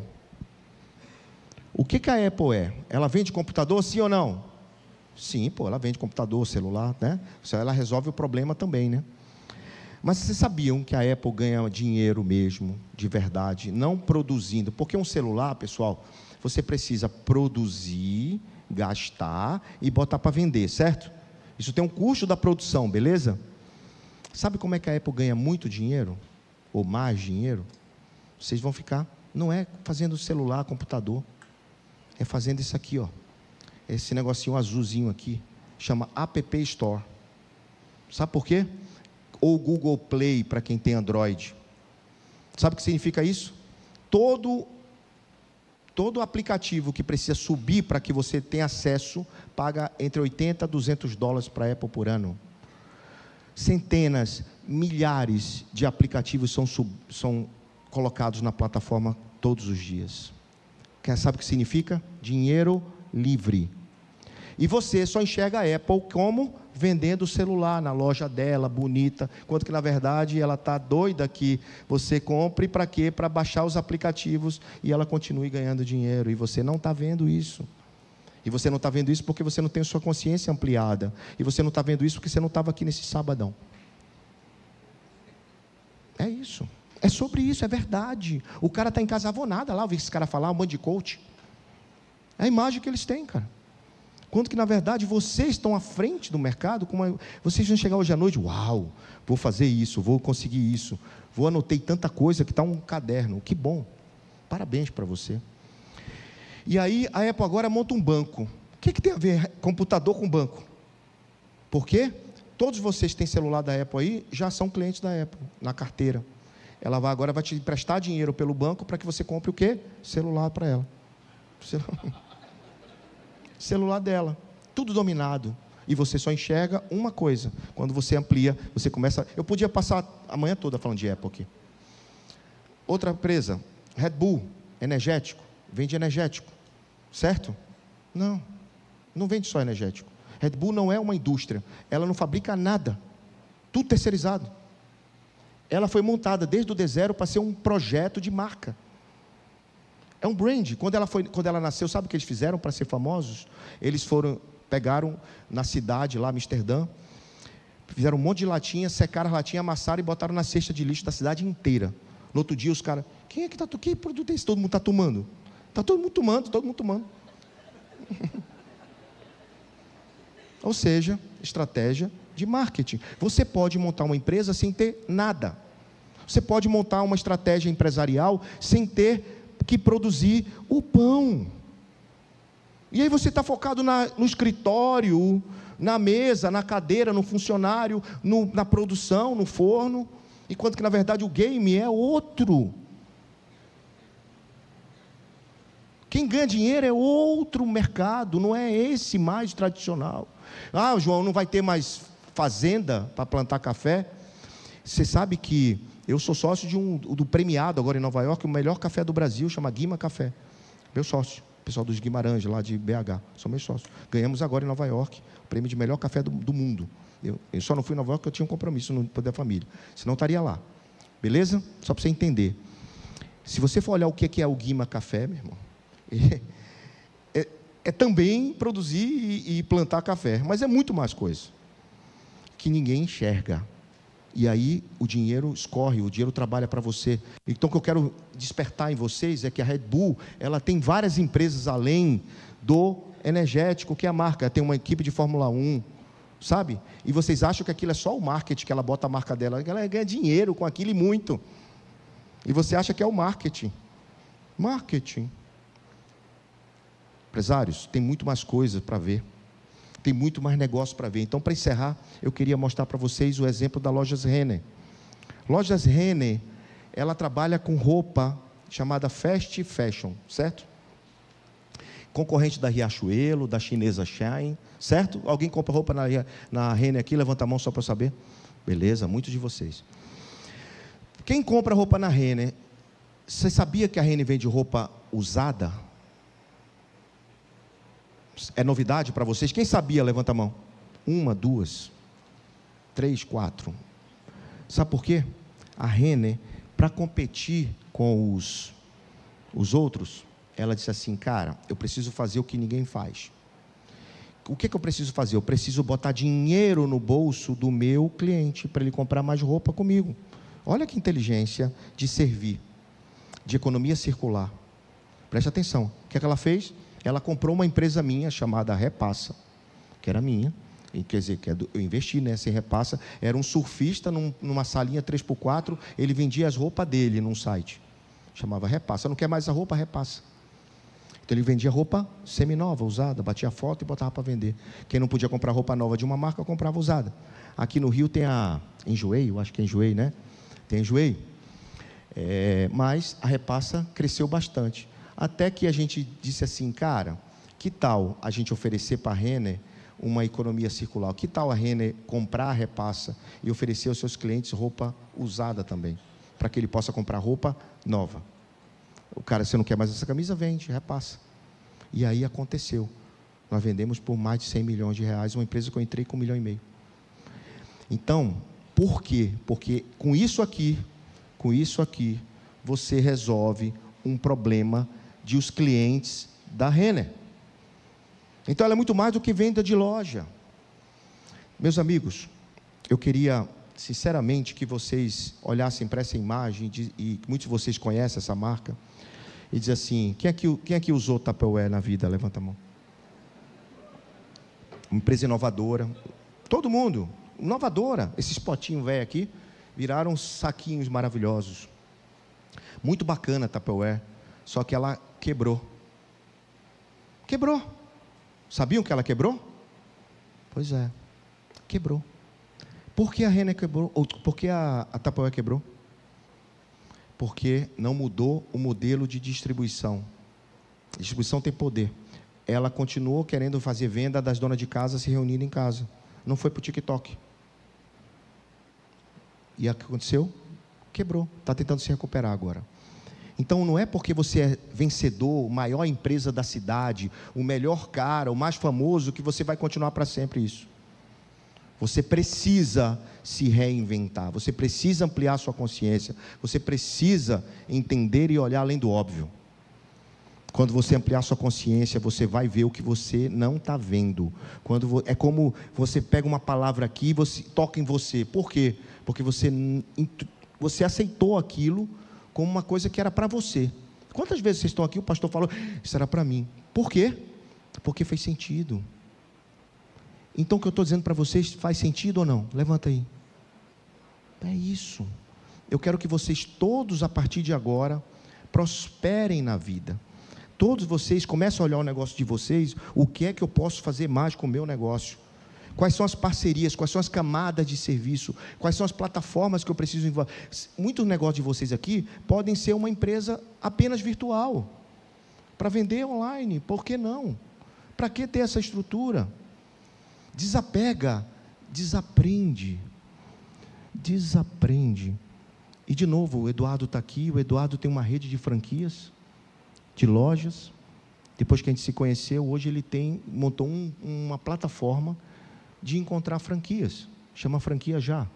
O que que a Apple é? Ela vende computador, sim ou não? Sim, pô, ela vende computador, celular, né? Ela resolve o problema também, né? Mas vocês sabiam que a Apple ganha dinheiro mesmo, de verdade, não produzindo? Porque um celular, pessoal, você precisa produzir, gastar e botar para vender, certo? Isso tem um custo da produção, beleza? Sabe como é que a Apple ganha muito dinheiro? Ou mais dinheiro? Vocês vão ficar, não é fazendo celular, computador, é fazendo isso aqui, ó. Esse negocinho azulzinho aqui, chama App Store. Sabe por quê? Ou Google Play, para quem tem Android. Sabe o que significa isso? Todo, todo aplicativo que precisa subir para que você tenha acesso, paga entre oitenta a duzentos dólares para a Apple por ano. Centenas, milhares de aplicativos são, sub, são colocados na plataforma todos os dias. Quer saber o que significa? Dinheiro livre. E você só enxerga a Apple como vendendo o celular na loja dela, bonita, enquanto que na verdade ela está doida que você compre para quê? Para baixar os aplicativos e ela continue ganhando dinheiro. E você não está vendo isso. E você não está vendo isso porque você não tem sua consciência ampliada. E você não está vendo isso porque você não estava aqui nesse sabadão. É isso. É sobre isso, é verdade. O cara está em casa avonada lá, eu vi esse cara falar, um monte de coach. É a imagem que eles têm, cara. Quando que, na verdade, vocês estão à frente do mercado, como uma... vocês vão chegar hoje à noite, uau, vou fazer isso, vou conseguir isso, vou anotei tanta coisa que está um caderno, que bom, parabéns para você. E aí, a Apple agora monta um banco. O que, que tem a ver computador com banco? Por quê? Todos vocês que têm celular da Apple aí, já são clientes da Apple, na carteira. Ela vai, agora vai te emprestar dinheiro pelo banco, para que você compre o quê? Celular para ela. Celular. Celular dela, tudo dominado, e você só enxerga uma coisa. Quando você amplia, você começa. Eu podia passar a manhã toda falando de Apple aqui. Outra empresa, Red Bull, energético, vende energético, certo? Não, não vende só energético. Red Bull não é uma indústria, ela não fabrica nada, tudo terceirizado. Ela foi montada desde o D zero para ser um projeto de marca. É um brand. Quando ela, foi, quando ela nasceu, sabe o que eles fizeram para ser famosos? Eles foram, pegaram na cidade, lá, Amsterdã, Fizeram um monte de latinha, secaram as latinhas, amassaram e botaram na cesta de lixo da cidade inteira. No outro dia os caras, quem é que está, que produto é esse? Todo mundo está tomando. Está todo mundo tomando, todo mundo tomando. Ou seja, estratégia de marketing. Você pode montar uma empresa sem ter nada. Você pode montar uma estratégia empresarial sem ter que produzir o pão. E aí você está focado na, no escritório, na mesa, na cadeira, no funcionário, no, na produção, no forno, enquanto que na verdade o game é outro. Quem ganha dinheiro é outro mercado, não é esse mais tradicional. Ah, João, não vai ter mais fazenda para plantar café? Você sabe que eu sou sócio de um, do premiado agora em Nova York, o melhor café do Brasil, chama Guima Café. Meu sócio, pessoal dos Guimarães, lá de B H, são meus sócios. Ganhamos agora em Nova York o prêmio de melhor café do, do mundo. Eu, eu só não fui em Nova York porque eu tinha um compromisso no Poder da Família, senão estaria lá. Beleza? Só para você entender. Se você for olhar o que é o Guima Café, meu irmão, é, é, é também produzir e, e plantar café, mas é muito mais coisa que ninguém enxerga. E aí o dinheiro escorre, o dinheiro trabalha para você. Então o que eu quero despertar em vocês é que a Red Bull, ela tem várias empresas além do energético, que é a marca. Tem uma equipe de Fórmula um, sabe? E vocês acham que aquilo é só o marketing, que ela bota a marca dela, ela ganha dinheiro com aquilo e muito. E você acha que é o marketing. Marketing. Empresários, tem muito mais coisa para ver. Tem muito mais negócio para ver. Então, para encerrar, eu queria mostrar para vocês o exemplo da Lojas Renner. Lojas Renner, ela trabalha com roupa chamada Fast Fashion, certo? Concorrente da Riachuelo, da chinesa Shine, certo? Alguém compra roupa na, na Renner aqui? Levanta a mão só para eu saber. Beleza, muitos de vocês. Quem compra roupa na Renner, você sabia que a Renner vende roupa usada? É novidade para vocês? Quem sabia? Levanta a mão. Uma, duas, três, quatro. Sabe por quê? A Renner, para competir com os, os outros, ela disse assim, cara, eu preciso fazer o que ninguém faz. O que, que eu preciso fazer? Eu preciso botar dinheiro no bolso do meu cliente, para ele comprar mais roupa comigo. Olha que inteligência de servir, de economia circular. Preste atenção. O que, é que ela fez? Ela comprou uma empresa minha chamada Repassa, que era minha, e, quer dizer, que eu investi nessa Repassa, era um surfista num, numa salinha três por quatro, ele vendia as roupas dele num site, chamava Repassa, não quer mais a roupa, repassa. Então ele vendia roupa seminova, usada, batia foto e botava para vender. Quem não podia comprar roupa nova de uma marca, comprava usada. Aqui no Rio tem a Enjoei, eu acho que é Enjoei, né? Tem Enjoei. É, mas a Repassa cresceu bastante. Até que a gente disse assim, cara, que tal a gente oferecer para a Renner uma economia circular? Que tal a Renner comprar a Repassa e oferecer aos seus clientes roupa usada também, para que ele possa comprar roupa nova? O cara, você não quer mais essa camisa? Vende, repassa. E aí aconteceu. Nós vendemos por mais de cem milhões de reais, uma empresa que eu entrei com um milhão e meio. Então, por quê? Porque com isso aqui, com isso aqui, você resolve um problema de os clientes da Renner. Então ela é muito mais do que venda de loja. Meus amigos, eu queria sinceramente que vocês olhassem para essa imagem, de, e muitos de vocês conhecem essa marca, e dizem assim, quem aqui, quem aqui usou Tupperware na vida? Levanta a mão. Uma empresa inovadora, todo mundo, inovadora. Esses potinhos velhos aqui viraram saquinhos maravilhosos. Muito bacana a Tupperware, só que ela quebrou. Quebrou. Sabiam que ela quebrou? Pois é, quebrou. Por que a Renner quebrou? Ou por que a, a Tupperware quebrou? Porque não mudou o modelo de distribuição. A distribuição tem poder. Ela continuou querendo fazer venda das donas de casa se reunindo em casa. Não foi para o TikTok. E o que aconteceu? Quebrou. Está tentando se recuperar agora. Então não é porque você é vencedor, maior empresa da cidade, o melhor cara, o mais famoso, que você vai continuar para sempre isso. Você precisa se reinventar, você precisa ampliar sua consciência, você precisa entender e olhar além do óbvio. Quando você ampliar sua consciência, você vai ver o que você não está vendo. Quando é como você pega uma palavra aqui e você toca em você. Por quê? Porque você, você aceitou aquilo como uma coisa que era para você. Quantas vezes vocês estão aqui, o pastor falou, isso era para mim. Por quê? Porque fez sentido. Então o que eu estou dizendo para vocês, faz sentido ou não? Levanta aí. É isso. Eu quero que vocês todos, a partir de agora, prosperem na vida. Todos vocês comecem a olhar o negócio de vocês, o que é que eu posso fazer mais com o meu negócio? Quais são as parcerias, quais são as camadas de serviço, quais são as plataformas que eu preciso envolver? Muitos negócios de vocês aqui podem ser uma empresa apenas virtual, para vender online, por que não? Para que ter essa estrutura? Desapega, desaprende, desaprende. E de novo, o Eduardo está aqui, o Eduardo tem uma rede de franquias, de lojas. Depois que a gente se conheceu, hoje ele tem, montou um, uma plataforma de encontrar franquias, chama Franquia Já.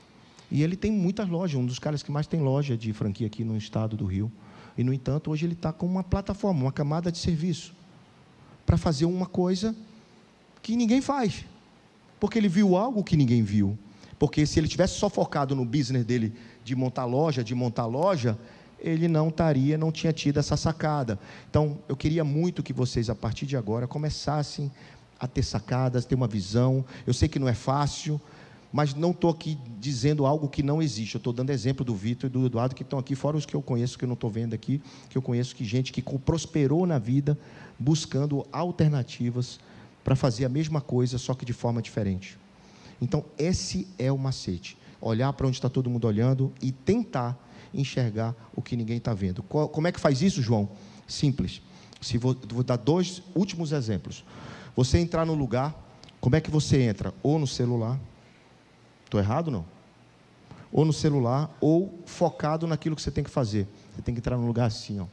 E ele tem muitas lojas, um dos caras que mais tem loja de franquia aqui no estado do Rio. E, no entanto, hoje ele está com uma plataforma, uma camada de serviço, para fazer uma coisa que ninguém faz, porque ele viu algo que ninguém viu. Porque se ele tivesse só focado no business dele, de montar loja, de montar loja, ele não estaria, não tinha tido essa sacada. Então, eu queria muito que vocês, a partir de agora, começassem a ter sacadas, ter uma visão. Eu sei que não é fácil, mas não estou aqui dizendo algo que não existe. Eu estou dando exemplo do Vitor e do Eduardo, que estão aqui, fora os que eu conheço, que eu não estou vendo aqui, que eu conheço que gente que prosperou na vida, buscando alternativas para fazer a mesma coisa, só que de forma diferente. Então, esse é o macete. Olhar para onde está todo mundo olhando e tentar enxergar o que ninguém está vendo. Como é que faz isso, João? Simples. Se vou, vou dar dois últimos exemplos. Você entrar no lugar, como é que você entra? Ou no celular, estou errado não? Ou no celular, ou focado naquilo que você tem que fazer. Você tem que entrar num lugar assim, ó.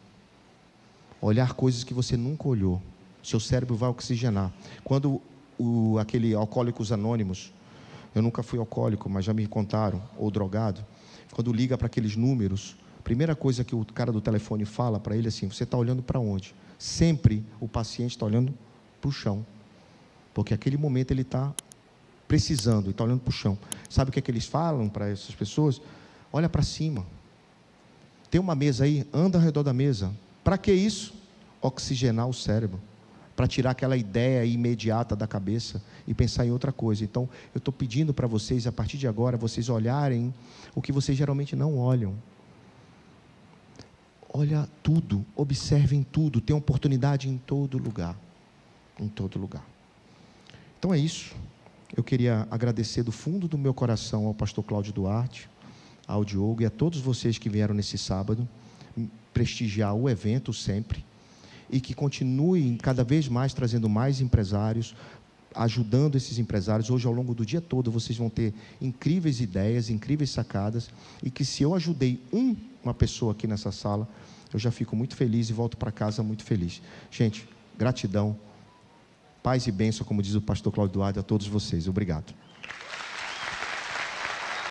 Olhar coisas que você nunca olhou. Seu cérebro vai oxigenar. Quando o, aquele Alcoólicos Anônimos, eu nunca fui alcoólico, mas já me contaram, ou drogado, quando liga para aqueles números, a primeira coisa que o cara do telefone fala para ele é assim, você está olhando para onde? Sempre o paciente está olhando para o chão, porque aquele momento ele está precisando, e está olhando para o chão. Sabe o que é que eles falam para essas pessoas? Olha para cima, tem uma mesa aí, anda ao redor da mesa. Para que isso? Oxigenar o cérebro, para tirar aquela ideia imediata da cabeça e pensar em outra coisa. Então, eu estou pedindo para vocês, a partir de agora, vocês olharem o que vocês geralmente não olham. Olha tudo, observem tudo, tem oportunidade em todo lugar, em todo lugar. Então é isso. Eu queria agradecer do fundo do meu coração ao pastor Cláudio Duarte, ao Diogo e a todos vocês que vieram nesse sábado, prestigiar o evento sempre, e que continuem cada vez mais trazendo mais empresários, ajudando esses empresários. Hoje, ao longo do dia todo, vocês vão ter incríveis ideias, incríveis sacadas, e que se eu ajudei um, uma pessoa aqui nessa sala, eu já fico muito feliz e volto para casa muito feliz. Gente, gratidão, paz e bênção, como diz o pastor Cláudio Duarte, a todos vocês. Obrigado.